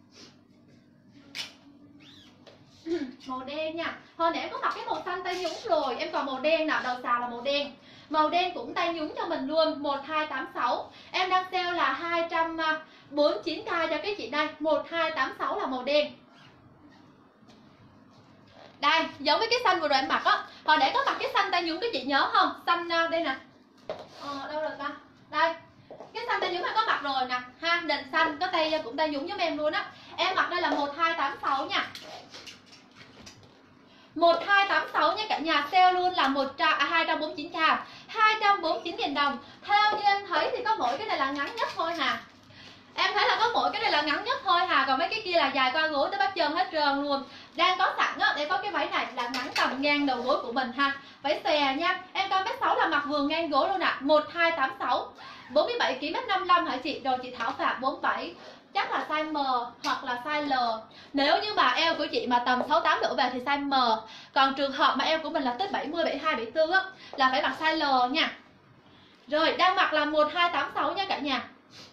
Màu đen nha. Hồi nãy em có mặc cái màu xanh tay nhúng rồi, em còn màu đen nè, đầu xào là màu đen. Màu đen cũng tay nhúng cho mình luôn, 1286. Em đang sale là 249k cho các chị đây, 1286 là màu đen. Đây, giống với cái xanh vừa rồi em mặc á. Hồi nãy có mặc cái xanh tay nhúng các chị nhớ không? Xanh đây nè. Đâu rồi ta? Đây. Cái xanh tay nhúng em có mặc rồi nè, ha, nền xanh có tay cũng tay nhúng giúp em luôn á. Em mặc đây là 1286 nha. 1286 nha cả nhà, sale luôn là 249k, 249.000 đồng. Theo như em thấy thì có mỗi cái này là ngắn nhất thôi hà. Em thấy là có mỗi cái này là ngắn nhất thôi hà, còn mấy cái kia là dài qua gối tới bắp chân hết trơn luôn. Đang có sẵn á, để có cái váy này là ngắn tầm ngang đầu gối của mình ha. Váy xòe nha. Em coi mét 6 là mặc vừa ngang gối luôn ạ. 1286. 47 kg mét 55 hả chị? Rồi chị Thảo Phạm 47. Chắc là size M hoặc là size L. Nếu như mà eo của chị mà tầm 68 độ về thì size M. Còn trường hợp mà eo của mình là tới 70, 72, 74 á là phải mặc size L nha. Rồi đang mặc là 1286 nha cả nhà.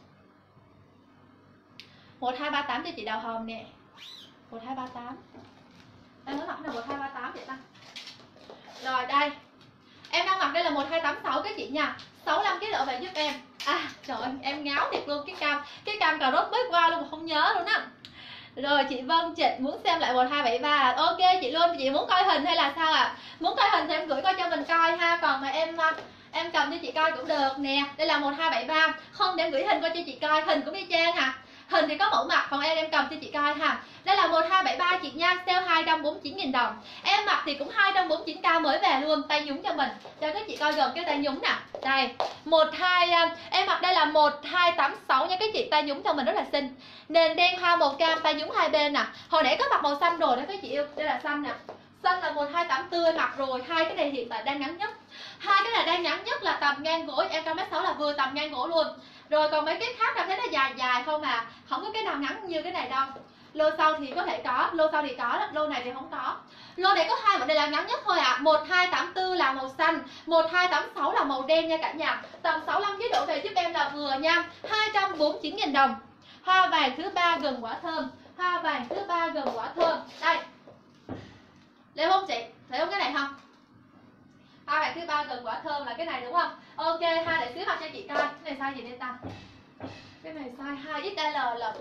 1238 cho chị Đào Hồng nè. 1238. Em mới mặc là 1238 vậy ta. Rồi đây. Em đang mặc đây là 1286 các chị nha. 65 kg độ về giúp em. Trời ơi, em ngáo thiệt luôn, cái cam cà rốt mới qua luôn mà không nhớ luôn á. Rồi chị Vân Trịnh muốn xem lại 1273. Ok chị luôn, chị muốn coi hình hay là sao ạ? Muốn coi hình thì em gửi coi cho mình coi ha, còn mà em cầm cho chị coi cũng được nè. Đây là 1273. Không để em gửi hình coi cho chị coi, hình cũng y chang à. Hình thì có mẫu mặt, còn em cầm cho chị coi ha. Đây là 1273 chị nha, sale 249.000 đồng. Em mặc thì cũng 249k mới về luôn, tay nhúng cho mình. Cho các chị coi gần cái tay nhúng nè. Đây, 12 em mặc đây là 1286 nha các chị, tay nhúng cho mình rất là xinh. Nền đen hoa màu cam, tay nhúng hai bên nè. Hồi nãy có mặc màu xanh rồi đó các chị yêu. Đây là xanh nè. Xanh là 1284 em mặc rồi, hai cái này hiện tại đang ngắn nhất. Hai cái này đang ngắn nhất là tầm ngang gỗ, em cao mét 6 là vừa tầm ngang gỗ luôn. Rồi còn mấy cái khác cảm thấy nó dài dài không à, không có cái nào ngắn như cái này đâu. Lô sau thì có thể có, lô sau thì có đó, lô này thì không có. Lô này có hai mẫu này là ngắn nhất thôi ạ. 1284 là màu xanh, 1286 là màu đen nha cả nhà. Tầm 65 kg độ về giúp em là vừa nha, 249.000 đồng. Hoa vàng thứ ba gần quả thơm, hoa vàng thứ ba gần quả thơm. Đây. Lấy không chị? Lấy không cái này không? Hoa vàng thứ ba gần quả thơm là cái này đúng không? Ok, hai để xíu mặt cho chị coi. Cái này size gì đây ta? Cái này size 2XL là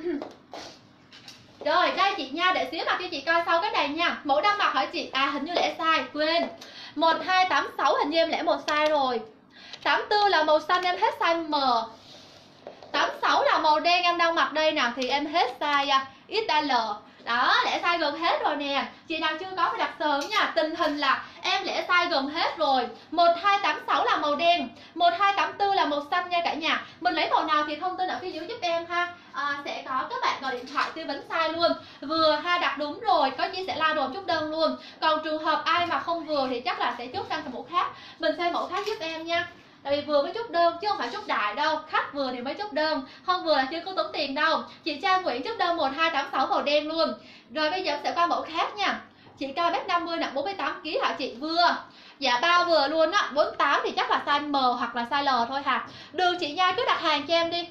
rồi đây chị nha, để xíu mặt cho chị coi sau cái này nha. Mẫu đang mặc hỏi chị, hình như lẻ size, quên. 1286 hình như em lẻ một size rồi. 84 là màu xanh em hết size M. 86 là màu đen em đang mặc đây nè thì em hết size XL. Đó, lẻ size gần hết rồi nè. Chị nào chưa có phải đặt sớm nha. Tình hình là em lẻ size gần hết rồi. 1286 là màu đen, 1284 là màu xanh nha cả nhà. Mình lấy màu nào thì thông tin ở phía dưới giúp em ha. Sẽ có các bạn gọi điện thoại tư vấn size luôn. Vừa ha đặt đúng rồi, có chia sẻ like rồi chốt đơn luôn. Còn trường hợp ai mà không vừa thì chắc là sẽ chốt sang mẫu khác. Mình xem mẫu khác giúp em nha. Tại vì vừa mới chốt đơn chứ không phải chốt đại đâu. Khách vừa thì mới chốt đơn, không vừa là chưa có tốn tiền đâu. Chị Trang Nguyễn chốt đơn 1286 màu đen luôn. Rồi bây giờ em sẽ qua mẫu khác nha. Chị cao mét 50 nặng 48kg hả chị? Vừa. Dạ bao vừa luôn á. 48 thì chắc là size M hoặc là size L thôi hả? Được chị nha, cứ đặt hàng cho em đi.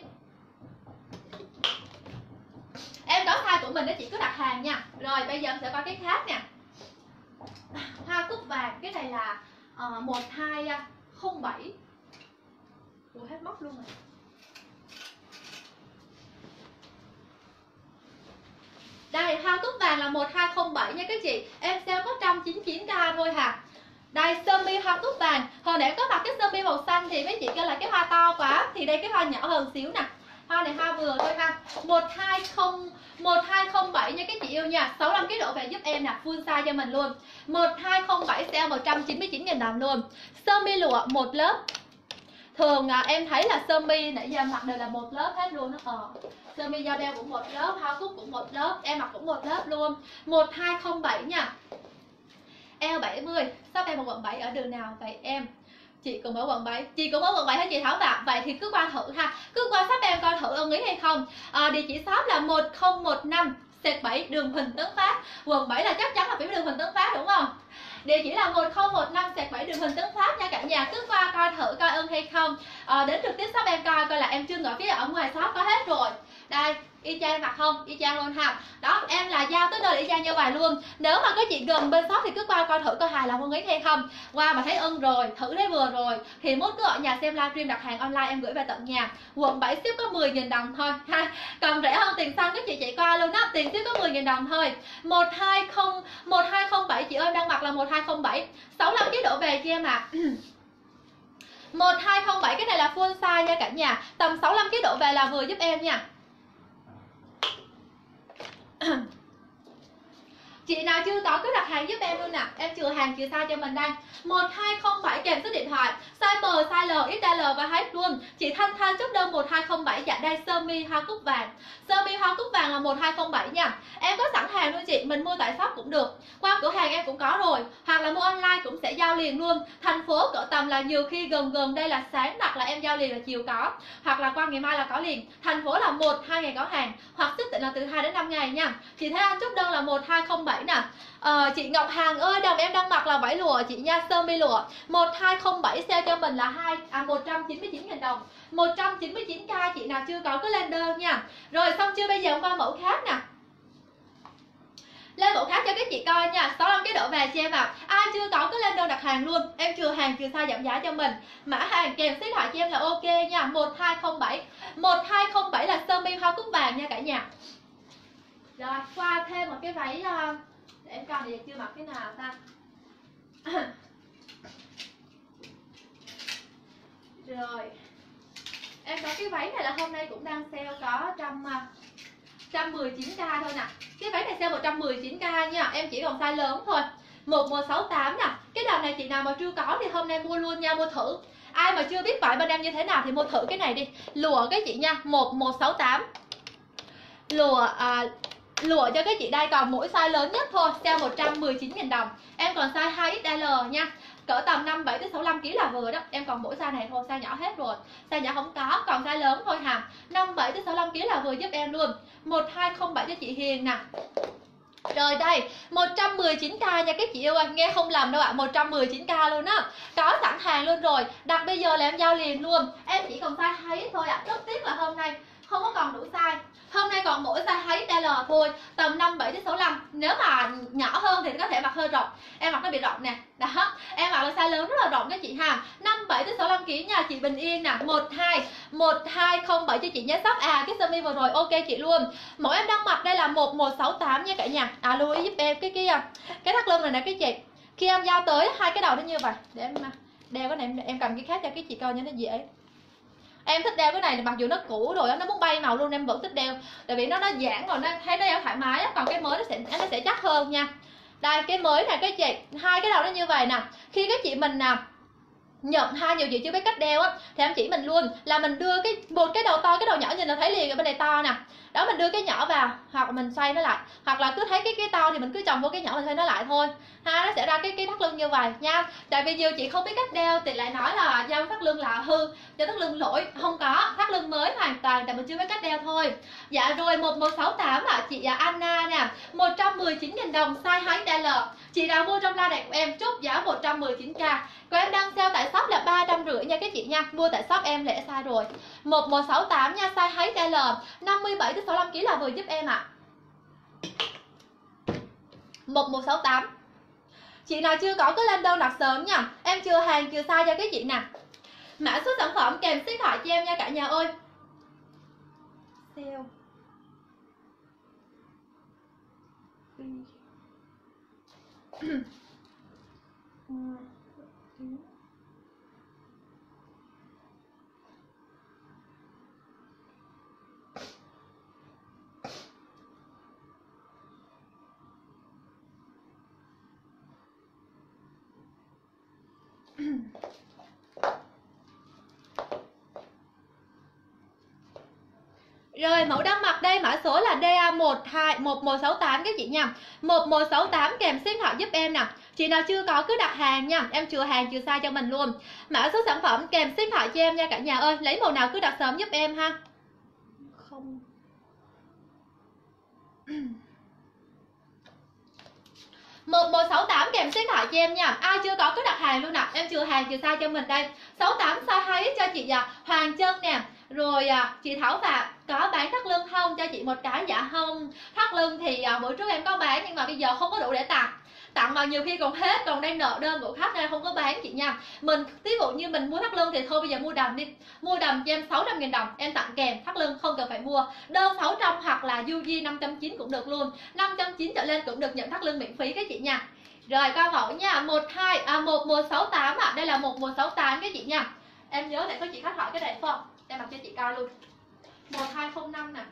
Em có size của mình đó chị, cứ đặt hàng nha. Rồi bây giờ em sẽ qua cái khác nè. Hoa cúc vàng, cái này là 1207. Ủa hết móc luôn rồi. Đây, hoa cúc vàng là 1207 nha các chị. Em sale có 199k thôi hả. Đây, sơ mi hoa cúc vàng. Hồi nãy có mặc cái sơ mi màu xanh thì mấy chị kêu là cái hoa to quá. Thì đây cái hoa nhỏ hơn xíu nè. Hoa này hoa vừa thôi ha. 1207 nha các chị yêu nha. 65kg độ về giúp em nè, full size cho mình luôn. 1207 sale 199.000 đồng luôn. Sơ mi lụa một lớp. Thường em thấy là sơ mi nãy giờ mặc đều là một lớp hết luôn đó. Sơ mi da đeo cũng một lớp, hoa cúc cũng một lớp, em mặc cũng một lớp luôn. 1207 nha. Eo 70, shop em một quận 7 ở đường nào vậy em? Chị cũng ở quận 7. Chị cũng ở quận 7 hả chị Thảo Phạm? Vậy thì cứ qua thử ha. Cứ qua shop em coi thử ưng ý hay không. Địa chỉ shop là 1015/7 đường Huỳnh Tấn Phát. Quận 7 là chắc chắn là phải đường Huỳnh Tấn Phát đúng không? Địa chỉ là 1015/7 đường Huỳnh Tấn Phát nha cả nhà. Cứ qua coi thử coi ưng hay không. Đến trực tiếp shop em coi là em trưng ở phía ở ngoài shop có hết rồi. Đây, y chang mặc không? Y chang luôn ha. Đó, em là giao tới nơi y chang như vậy luôn. Nếu mà có chị gần bên shop thì cứ qua coi thử coi hài lòng ưng ý hay không. Qua mà thấy ưng rồi, thử thấy vừa rồi thì mốt cứ ở nhà xem livestream đặt hàng online em gửi về tận nhà. Quận 7 ship có 10.000 đồng thôi ha. Còn rẻ hơn tiền xăng các chị chạy qua luôn á, tiền ship có 10.000 đồng thôi. 1207 chị ơi, đang mặc là 1207. 65kg độ về cho em ạ. 1207 cái này là full size nha cả nhà. Tầm 65kg độ về là vừa giúp em nha. Chị nào chưa có cứ đặt hàng giúp em luôn nè. Em chừa hàng chừa size cho mình đây. 1207 kèm số điện thoại. Size M, size L, XL và hết luôn. Chị Thanh Thanh chốt đơn 1207. Dạ đây sơ mi hoa cúc vàng. Sơ mi hoa cúc vàng là 1207 nha. Em có sẵn hàng luôn chị. Mình mua tại shop cũng được. Qua cửa hàng em cũng có rồi. Hoặc là mua online cũng sẽ giao liền luôn. Thành phố cỡ tầm là nhiều khi gần đây là sáng đặt là em giao liền là chiều có. Hoặc là qua ngày mai là có liền. Thành phố là 1-2 ngày có hàng. Hoặc ship tỉnh là từ 2 đến 5 ngày nha. Chị thấy anh chốt đơn là 1207 nè. Chị Ngọc Hàng ơi, đồng em đang mặc là vải lụa chị nha, sơ mi lụa. 1207 sale cho mình là 199.000 đồng. 199k, chị nào chưa có cứ lên đơn nha. Rồi xong chưa, bây giờ qua mẫu khác nè. Lên mẫu khác cho các chị coi nha. 65kg độ về cho em ạ. Ai chưa có cứ lên đơn đặt hàng luôn. Em chừa hàng chừa size giảm giá cho mình. Mã hàng kèm số điện thoại cho em là ok nha. 1207. 1207 là sơ mi hoa cúc vàng nha cả nhà. Rồi qua thêm một cái váy để em coi thì chưa mặc cái nào ta. Rồi Em có cái váy này là hôm nay cũng đang sale có 119k thôi nè. Cái váy này sale 119k nha. Em chỉ còn size lớn thôi. 1168 nè. Cái đầm này chị nào mà chưa có thì hôm nay mua luôn nha, mua thử. Ai mà chưa biết vải bên em như thế nào thì mua thử cái này đi. Lụa cái chị nha, 1168. Lụa cho các chị đây còn mỗi size lớn nhất thôi, sale 119.000 đồng. Em còn size 2XL nha. Cỡ tầm 57 tới 65 kg là vừa đó. Em còn mỗi size này thôi, size nhỏ hết rồi. Size nhỏ không có, còn size lớn thôi hả. 57 tới 65 kg là vừa giúp em luôn. 1207 cho chị Hiền nè. Rồi đây, 119k nha các chị yêu ơi, nghe không lầm đâu ạ, 119k luôn á. Có sẵn hàng luôn rồi, đặt bây giờ là em giao liền luôn. Em chỉ còn size 2 thôi ạ, rất tiếc là hôm nay không có còn đủ size. Hôm nay còn mỗi size 2XL thôi, tầm 57 đến 65. Nếu mà nhỏ hơn thì có thể mặc hơi rộng. Em mặc nó bị rộng nè. Đó, em mặc là size lớn rất là rộng các chị ha. 57 đến 65 kg nha, chị Bình Yên nè, 1207 cho chị nhé shop. Cái sơ mi vừa rồi ok chị luôn. Mẫu em đang mặc đây là 1168 nha cả nhà. Lưu ý giúp em cái thắt lưng này nè các chị. Khi em giao tới hai cái đầu nó như vậy, để em đeo cái này, em cầm cái khác cho các chị coi cho nó dễ. Em thích đeo cái này mặc dù nó cũ rồi nó muốn bay màu luôn, em vẫn thích đeo tại vì nó giãn rồi, nó thấy nó thoải mái á. Còn cái mới nó sẽ chắc hơn nha. Đây cái mới này các chị, hai cái đầu nó như vậy nè. Khi các chị mình nè nhận hai nhiều chị chưa biết cách đeo á thì em chỉ mình luôn là mình đưa một cái đầu to, cái đầu nhỏ nhìn là thấy liền ở bên này to nè. Đó, mình đưa cái nhỏ vào hoặc mình xoay nó lại, hoặc là cứ thấy cái to thì mình cứ chồng vô cái nhỏ mình xoay nó lại thôi ha, nó sẽ ra cái thắt lưng như vậy nha. Tại vì nhiều chị không biết cách đeo thì lại nói là do thắt lưng là hư, do thắt lưng lỗi. Không có, thắt lưng mới hoàn toàn, tại mình chưa biết cách đeo thôi. Dạ rồi, 1168 chị Anna nè, 119.000 đồng size 2XL. Chị nào mua trong la đẹp của em chốt giá 119k. Của em đang sale tại shop là 350 nha các chị nha. Mua tại shop em lẻ size rồi. 1168 nha, size 2XL, 57 tới 65 kg là vừa giúp em ạ. 1168. Chị nào chưa có cứ lên đơn đặt sớm nha. Em chưa hàng chưa size cho các chị nè. Mã số sản phẩm kèm số điện thoại cho em nha cả nhà ơi. Sale. Rồi mẫu đang mặc đây, mã số là DA1168 các chị nha. 1168 kèm số điện thoại giúp em nè. Chị nào chưa có cứ đặt hàng nha, em chừa hàng chừa size cho mình luôn. Mã số sản phẩm kèm số điện thoại cho em nha cả nhà ơi. Lấy màu nào cứ đặt sớm giúp em ha. Không 1168 kèm số điện thoại cho em nha. Ai chưa có cứ đặt hàng luôn nè, em chừa hàng chừa size cho mình đây. 68 size 2 cho chị Hoàng Trân nè. Rồi chị Thảo Phạm có bán thắt lưng không cho chị một cái? Dạ không, thắt lưng thì bữa trước em có bán nhưng mà bây giờ không có đủ để tặng mà nhiều khi còn hết, còn đang nợ đơn của khách nên không có bán chị nha. Mình ví dụ như mình mua thắt lưng thì thôi bây giờ mua đầm đi, mua đầm cho em 600.000 đồng, em tặng kèm thắt lưng, không cần phải mua. Đơn 600 hoặc là UG 590 cũng được luôn, 590 trở lên cũng được nhận thắt lưng miễn phí các chị nha. Rồi coi mẫu nha, 1168 đây là 1168 các chị nha. Em nhớ lại có chị khách hỏi cái này phải không? Em mặc cho chị coi luôn. 1205 nè.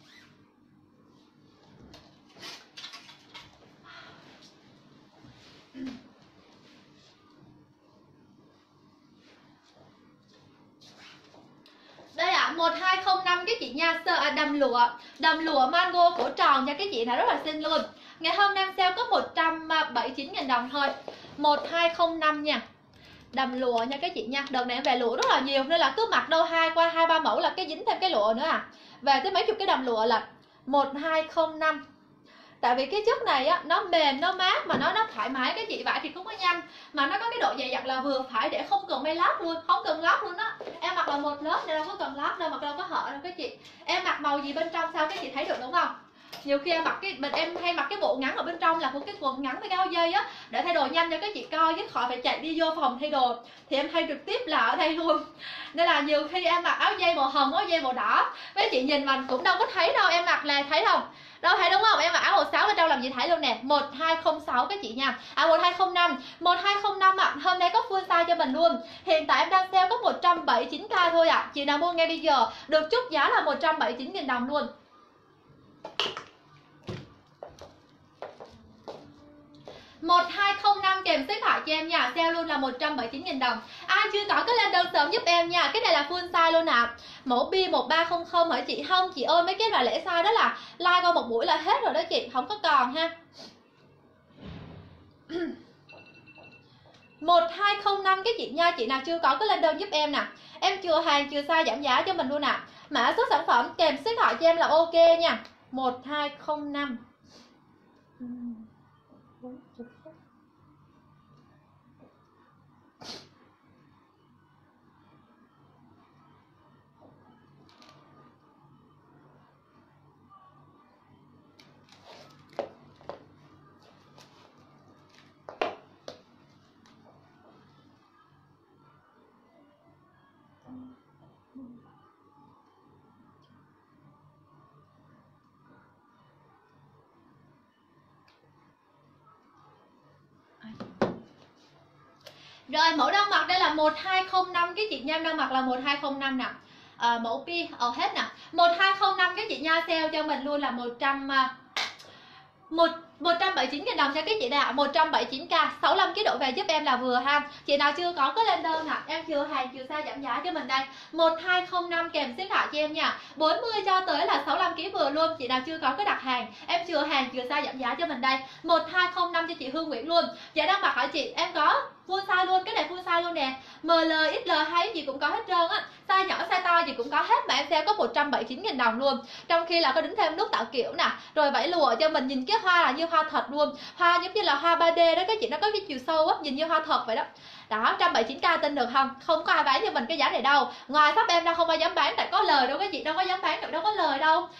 Đây 1205 các chị nha, đầm lụa mango cổ tròn nha các chị, là rất là xinh luôn. Ngày hôm nay sale có 179.000 đồng thôi. 1205 nha. Đầm lụa nha các chị nha. Đợt này em về lụa rất là nhiều nên là cứ mặc đâu qua 2-3 mẫu là cái dính thêm cái lụa nữa về tới mấy chục cái đầm lụa là 1205. Tại vì cái chất này nó mềm, nó mát mà nó thoải mái các chị, vải thì không có nhăn mà nó có cái độ dày dặn là vừa phải để không cần may lót luôn, không cần lót luôn á. Em mặc là một lớp nên đâu có cần lót đâu, mặc đâu có hở đâu các chị. Em mặc màu gì bên trong sao các chị thấy được đúng không? Nhiều khi em mặc em hay mặc cái bộ ngắn ở bên trong là một cái quần ngắn với cái áo dây để thay đồ nhanh cho các chị coi chứ khỏi phải chạy đi vô phòng thay đồ, thì em thay trực tiếp là ở đây luôn. Nên là nhiều khi em mặc áo dây màu hồng, áo dây màu đỏ mấy chị nhìn mình cũng đâu có thấy đâu, em mặc là thấy không, Đâu thấy đúng không? Em mặc áo màu 6 bên trong làm gì thấy luôn nè. 1206 các chị nha. 1205. 1205 ạ. Hôm nay có full size cho mình luôn. Hiện tại em đang sale có 179k thôi ạ. Chị nào mua ngay bây giờ được chốt giá là 179.000 đồng luôn. 1205 kèm xếp thoại cho em nha. Sale luôn là 179.000 đồng. Ai chưa có cái lên đơn sớm giúp em nha. Cái này là full size luôn ạ. Mẫu B1300 hả chị? Không chị ơi, mấy cái loại lẻ size đó là like qua một buổi là hết rồi đó chị, không có còn ha. 1205 cái chị nha. Chị nào chưa có cái lên đơn giúp em nè. Em chưa hàng chưa size giảm giá cho mình luôn ạ. Mã số sản phẩm kèm xếp thoại cho em là ok nha. 1205. Rồi mẫu đang mặc đây là 1205 cái chị nha. Em đang mặc là 1205 nè. Mẫu pi hết nè. 1205 cái chị nha, sale cho mình luôn là 179.000 đồng cho cái chị nào. 179k 65 kg độ về giúp em là vừa ha. Chị nào chưa có cái lên đơn nè, em chưa hàng chưa sao giảm giá cho mình đây. 1205 kèm xếp thoại cho em nha. 40 cho tới là 65 kg vừa luôn. Chị nào chưa có cái đặt hàng, em chưa hàng chưa sao giảm giá cho mình đây. 1205 cho chị Hương Nguyễn luôn. Dạ đang mặc hả chị? Em có full size luôn, cái này full size luôn nè. ML, XL hay gì cũng có hết trơn á. Size nhỏ size to gì cũng có hết mà em sale có 179.000 đồng luôn. Trong khi là có đính thêm nút tạo kiểu nè, rồi vải lụa cho mình, nhìn cái hoa là như hoa thật luôn. Hoa giống như là hoa 3D đó các chị, nó có cái chiều sâu á, nhìn như hoa thật vậy đó. Đó, 179k tin được không? Không có ai bán cho mình cái giá này đâu. Ngoài shop em ra không ai dám bán, tại có lời đâu các chị, đâu có dám bán, đâu có lời đâu.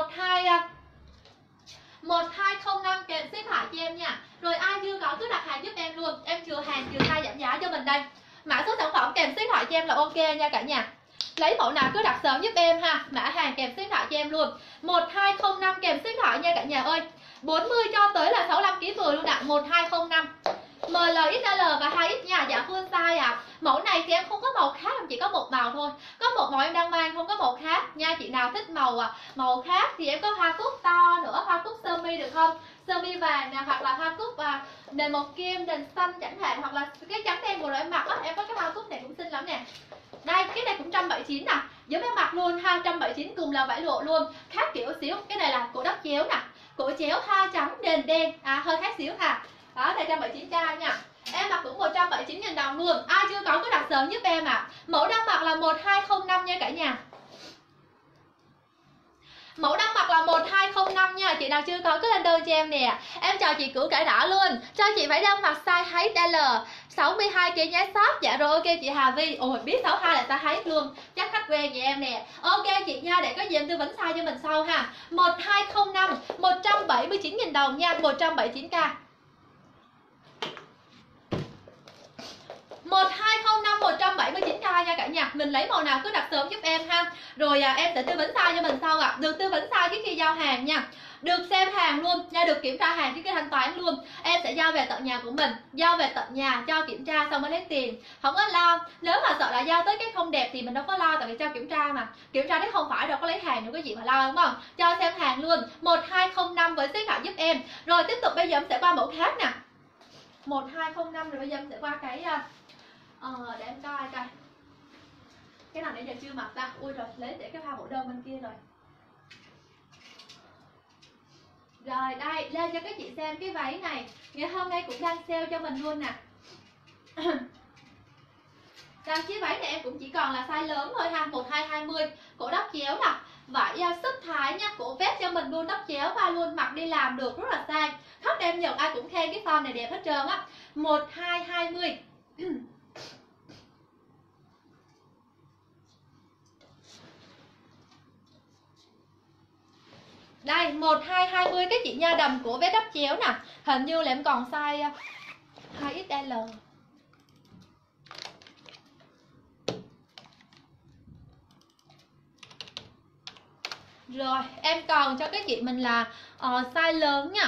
1205 kèm xếp thoại cho em nha. Rồi ai chưa có cứ đặt hàng giúp em luôn. Em chưa hàng chưa thay giảm giá cho mình đây. Mã số sản phẩm kèm xếp thoại cho em là ok nha cả nhà. Lấy mẫu nào cứ đặt sớm giúp em ha. Mã hàng kèm xếp thoại cho em luôn. 1205 kèm xếp thoại nha cả nhà ơi. 40 cho tới là 65 kg vừa luôn ạ. 1205 ML, XL và 2X nha. Dạ full size ạ. Mẫu này thì em không có màu khác, em chỉ có một màu thôi. Có một màu em đang mang, không có màu khác nha. Chị nào thích màu khác thì em có hoa cúc to nữa, hoa cúc sơ mi được không? Sơ mi vàng nè, hoặc là hoa cúc nền màu kim, nền xanh chẳng hạn, hoặc là cái trắng đen vừa rồi em mặc á, em có cái hoa cúc này cũng xinh lắm nè. Đây, cái này cũng 179 nè, giống em mặc luôn ha, 179 cùng là vải lụa luôn, khác kiểu xíu. Cái này là cổ đất chéo nè, cổ chéo hoa trắng nền đen, hơi khác xíu ha. Đó, đây 179k nha. Em mặc cũng 179.000 đồng luôn. Ai chưa có cứ đặt sớm giúp em ạ. Mẫu đang mặc là 1205 nha cả nhà. Mẫu đang mặc là 1205 nha. Chị nào chưa có cứ lên đơn cho em nè. Em chào chị Cửu Cải Đỏ luôn. Cho chị phải đang mặc size HL 62kg nhé shop. Dạ rồi ok chị Hà Vi. Ôi biết 62 là size hết luôn. Chắc khách quen vậy em nè. Ok chị nha, để có gì em tư vấn size cho mình sau ha. 1205 179.000 đồng nha. 179k. 1205 179k nha cả nhà. Mình lấy màu nào cứ đặt sớm giúp em ha. Rồi em sẽ tư vấn size cho mình sau ạ. Được tư vấn size trước khi giao hàng nha. Được xem hàng luôn nha, được kiểm tra hàng trước khi thanh toán luôn. Em sẽ giao về tận nhà của mình, giao về tận nhà cho kiểm tra xong mới lấy tiền. Không có lo. Nếu mà sợ là giao tới cái không đẹp thì mình đâu có lo, tại vì cho kiểm tra mà. Kiểm tra đấy không phải đâu có lấy hàng nữa có gì mà lo đúng không? Cho xem hàng luôn. 1205 với xếp hạng giúp em. Rồi tiếp tục bây giờ em sẽ qua mẫu khác nè. 1205 rồi bây giờ em sẽ qua cái để em coi coi cái nào nãy giờ chưa mặc ta. Ui rồi, lấy để cái hoa mẫu đơn bên kia rồi. Rồi đây, lên cho các chị xem cái váy này. Ngày hôm nay cũng đang sale cho mình luôn nè. Đăng chiếc váy này em cũng chỉ còn là size lớn thôi ha, 1220, cổ đắp chéo nè. Vải sức thái nha, cổ vest cho mình luôn, đắp chéo vai luôn, mặc đi làm được rất là sang. Khách em nhận ai cũng khen cái form này đẹp hết trơn á. 1220. Đây, 1220 cái chị nha, đầm của vest đắp chéo nè. Hình như là em còn size 2XL. Rồi em còn cho các chị mình là size lớn nha.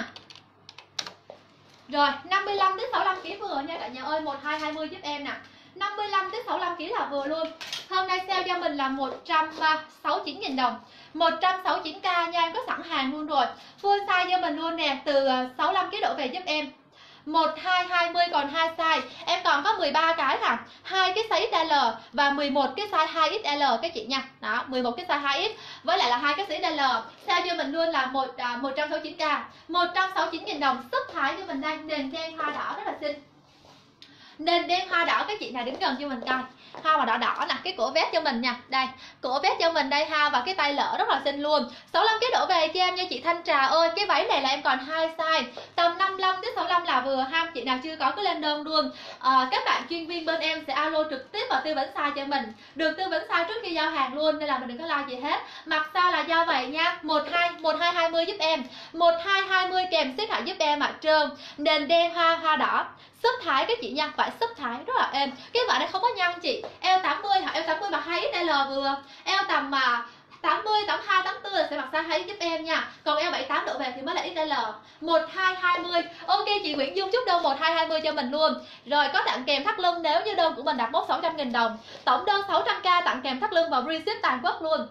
Rồi 55 đến 65 kg vừa nha cả nhà ơi, 1220 giúp em nè. 55 đến 65 kg là vừa luôn. Hôm nay sale cho mình là 169.000 đồng. 169k nha, em có sẵn hàng luôn rồi. Full size cho mình luôn nè, từ 65 kg đổ về giúp em. 1220 còn 2 size. Em còn có 13 cái nè, 2 cái size XL và 11 cái size 2XL các chị nha. Đó, 11 cái size 2X với lại là 2 cái size XL. Sale cho mình luôn là 169k, 169.000 đồng. Súp thái cho mình đây, nền đen hoa đỏ rất là xinh. Nền đen hoa đỏ các chị này đứng gần cho mình coi. Hoa màu đỏ đỏ nè, cái cổ vest cho mình nha. Đây, cổ vest cho mình đây ha, và cái tay lỡ rất là xinh luôn. 65 kg đổ về cho em nha chị Thanh Trà ơi. Cái váy này là em còn 2 size, tầm 55 đến 65 là vừa ha. Chị nào chưa có cứ lên đơn luôn. Các bạn chuyên viên bên em sẽ alo trực tiếp và tư vấn size cho mình. Được tư vấn size trước khi giao hàng luôn, nên là mình đừng có lo gì hết. Mặc sao là do vậy nha. 1220 giúp em. 1220 kèm xếp hạng giúp em ạ. Trơn, nền đen hoa đỏ. Súp thái các chị nha, vải súp thái rất là êm. Cái vải này không có nhăn chị. Eo 80 hả? Eo 80 và 2XL vừa. Eo tầm mà 80, 82, 84 là sẽ mặc size 2 giúp em nha. Còn eo 78 độ về thì mới là XL. 1220. Ok chị Nguyễn Dung chúc đơn 1220 cho mình luôn. Rồi có tặng kèm thắt lưng nếu như đơn của mình đặt mốc 600.000 đồng. Tổng đơn 600k tặng kèm thắt lưng và free ship toàn quốc luôn.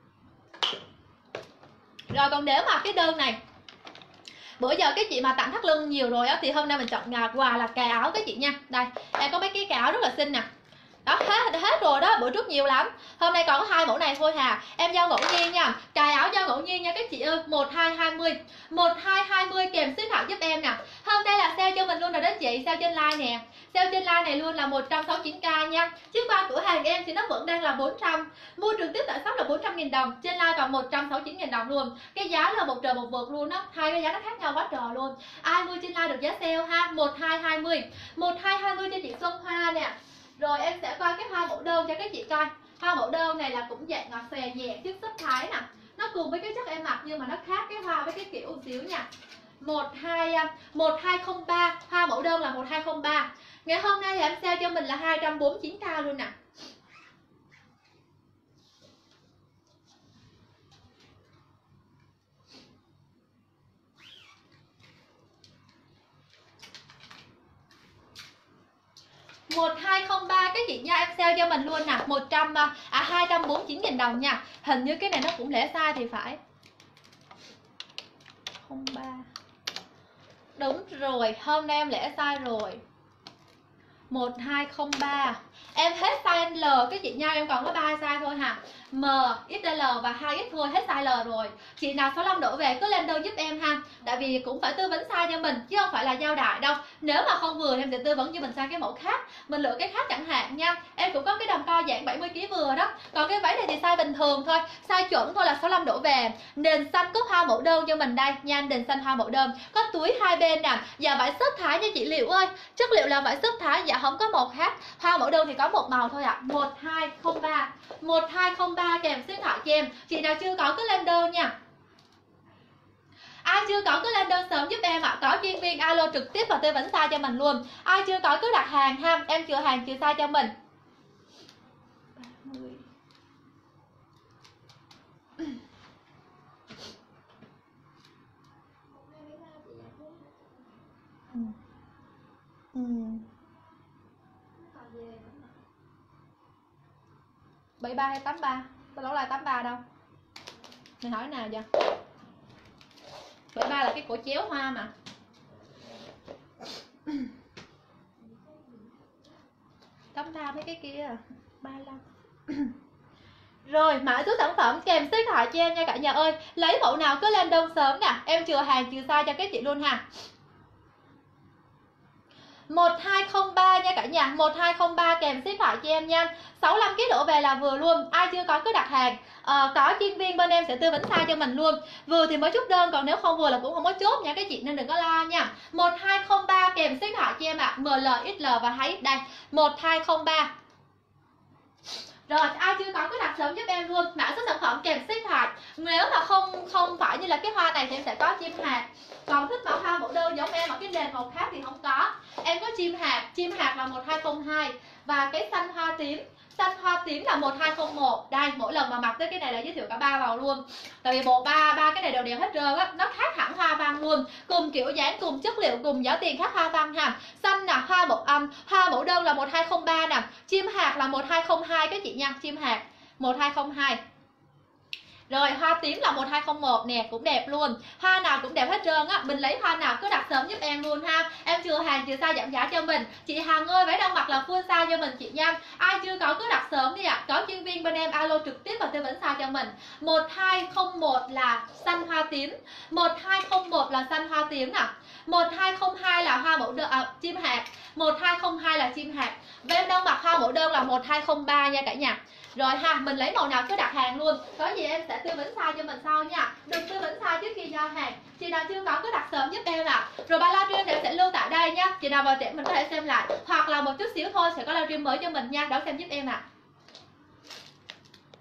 Rồi còn nếu mà cái đơn này bữa giờ cái chị mà tặng thắt lưng nhiều rồi á, thì hôm nay mình chọn quà là cà áo các chị nha. Đây, em có mấy cái cà áo rất là xinh nè. Đó, hết rồi đó, bữa trước nhiều lắm. Hôm nay còn có 2 mẫu này thôi hà. Em giao ngẫu nhiên nha, cài áo giao ngẫu nhiên nha các chị ơi. 1220. 1220 kèm ship hạng giúp em nè. Hôm nay là sale cho mình luôn rồi đó chị, sale trên live nè. Sale trên live này luôn là 169k nha. Chứ qua cửa hàng em thì nó vẫn đang là 400. Mua trực tiếp tại shop là 400.000 đồng, trên live còn 169.000 đồng luôn. Cái giá là một trời một vực luôn á, hai cái giá nó khác nhau quá trời luôn. Ai mua trên live được giá sale ha. 1220. 1220 cho chị Xuân Hoa nè. Rồi em sẽ coi cái hoa mẫu đơn cho các chị coi. Hoa mẫu đơn này là cũng dạng ngọt xòe nhẹ chất súp thái nè. Nó cùng với cái chất em mặc nhưng mà nó khác cái hoa với cái kiểu một xíu nha. 1203, hoa mẫu đơn là 1203. Ngày hôm nay thì em sale cho mình là 249k luôn nè. Một 203 cái chị nha, em sale cho mình luôn nè, 249.000 đồng nha. Hình như cái này nó cũng lẻ size thì phải. 03. Đúng rồi, hôm nay em lẻ size rồi. 1203. Em hết size L cái chị nha, em còn có 3 size thôi hà. M, XL và 2X thôi, hết size L rồi. Chị nào 65 đổ về cứ lên đơn giúp em ha. Tại vì cũng phải tư vấn size cho mình chứ không phải là giao đại đâu. Nếu mà không vừa thì em sẽ tư vấn cho mình sang cái mẫu khác, mình lựa cái khác chẳng hạn nha. Em cũng có cái đầm co dạng 70kg vừa đó. Còn cái váy này thì size bình thường thôi, size chuẩn thôi là 65 đổ về. Nền xanh có hoa mẫu đơn cho mình đây nha, nền xanh hoa mẫu đơn. Có túi hai bên nè, và vải xốp thái nha chị Liệu ơi. Chất liệu là vải xốp thái, dạ không có màu khác. Hoa mẫu đơn thì có một màu thôi ạ. 1203. 1203 kèm ship thoại cho em. Chị nào chưa có cứ lên đơn nha. Ai chưa có cứ lên đơn sớm giúp em ạ. Có chuyên viên alo trực tiếp và tư vấn size cho mình luôn. Ai chưa có cứ đặt hàng ha. Em chừa hàng chừa size cho mình. 73 hay 83? Tao nói là 83 đâu. Mày hỏi nào vậy? 73 là cái cổ chéo hoa mà. Tấm tha mấy cái kia 35. Rồi mã số sản phẩm kèm ship thoại cho em nha cả nhà ơi. Lấy mẫu nào cứ lên đơn sớm nè. Em chừa hàng chừa size cho các chị luôn ha. 1203 nha cả nhà. 1203 kèm ship thoại cho em nha. 65kg đổ về là vừa luôn. Ai chưa có cứ đặt hàng. Có chuyên viên bên em sẽ tư vấn size cho mình luôn. Vừa thì mới chốt đơn, còn nếu không vừa là cũng không có chốt nha các chị, nên đừng có lo nha. 1203 kèm ship thoại cho em ạ. ML, XL và 2X đây. 1203. Rồi ai chưa có cứ đặt sớm giúp em luôn. Mã số sản phẩm kèm ship thoại. Nếu mà không phải như là cái hoa này thì em sẽ có chim hạt. Còn thích mẫu hoa mẫu đơn giống em mà cái nền màu khác thì không có. Em có chim hạt là 1202 và cái xanh hoa tím. Xanh hoa tím là 1201. Đây, mỗi lần mà mặc tới cái này là giới thiệu cả ba màu luôn. Tại vì bộ ba cái này đều đều hết trơn á, nó khác hẳn hoa văn luôn. Cùng kiểu dáng, cùng chất liệu, cùng giá tiền khác hoa văn ha. Xanh là hoa mẫu âm, hoa mẫu đơn là 1203 nè, chim hạt là 1202 các chị nha, chim hạt 1202. Rồi hoa tím là 1201 nè, cũng đẹp luôn. Hoa nào cũng đẹp hết trơn á. Mình lấy hoa nào cứ đặt sớm giúp em luôn ha. Em chừa hàng chừa size giảm giá cho mình. Chị Hằng ơi, váy đang mặc là full size cho mình chị nha. Ai chưa có cứ đặt sớm đi ạ. Có chuyên viên bên em alo trực tiếp và tư vấn size cho mình. 1201 là xanh hoa tím, 1201 là xanh hoa tím nè, 1202 là hoa mẫu đơn chim hạt, 1202 là chim hạt. Và em đang mặc hoa mẫu đơn là 1203 nha cả nhà. Rồi ha, mình lấy màu nào cứ đặt hàng luôn. Có gì em sẽ tư vấn size cho mình sau nha. Đừng tư vấn size trước khi giao hàng. Chị nào chưa có cứ đặt sớm giúp em ạ. Rồi ba livestream em sẽ lưu tại đây nha. Chị nào vào trễ mình có thể xem lại, hoặc là một chút xíu thôi sẽ có livestream mới cho mình nha. Đón xem giúp em ạ.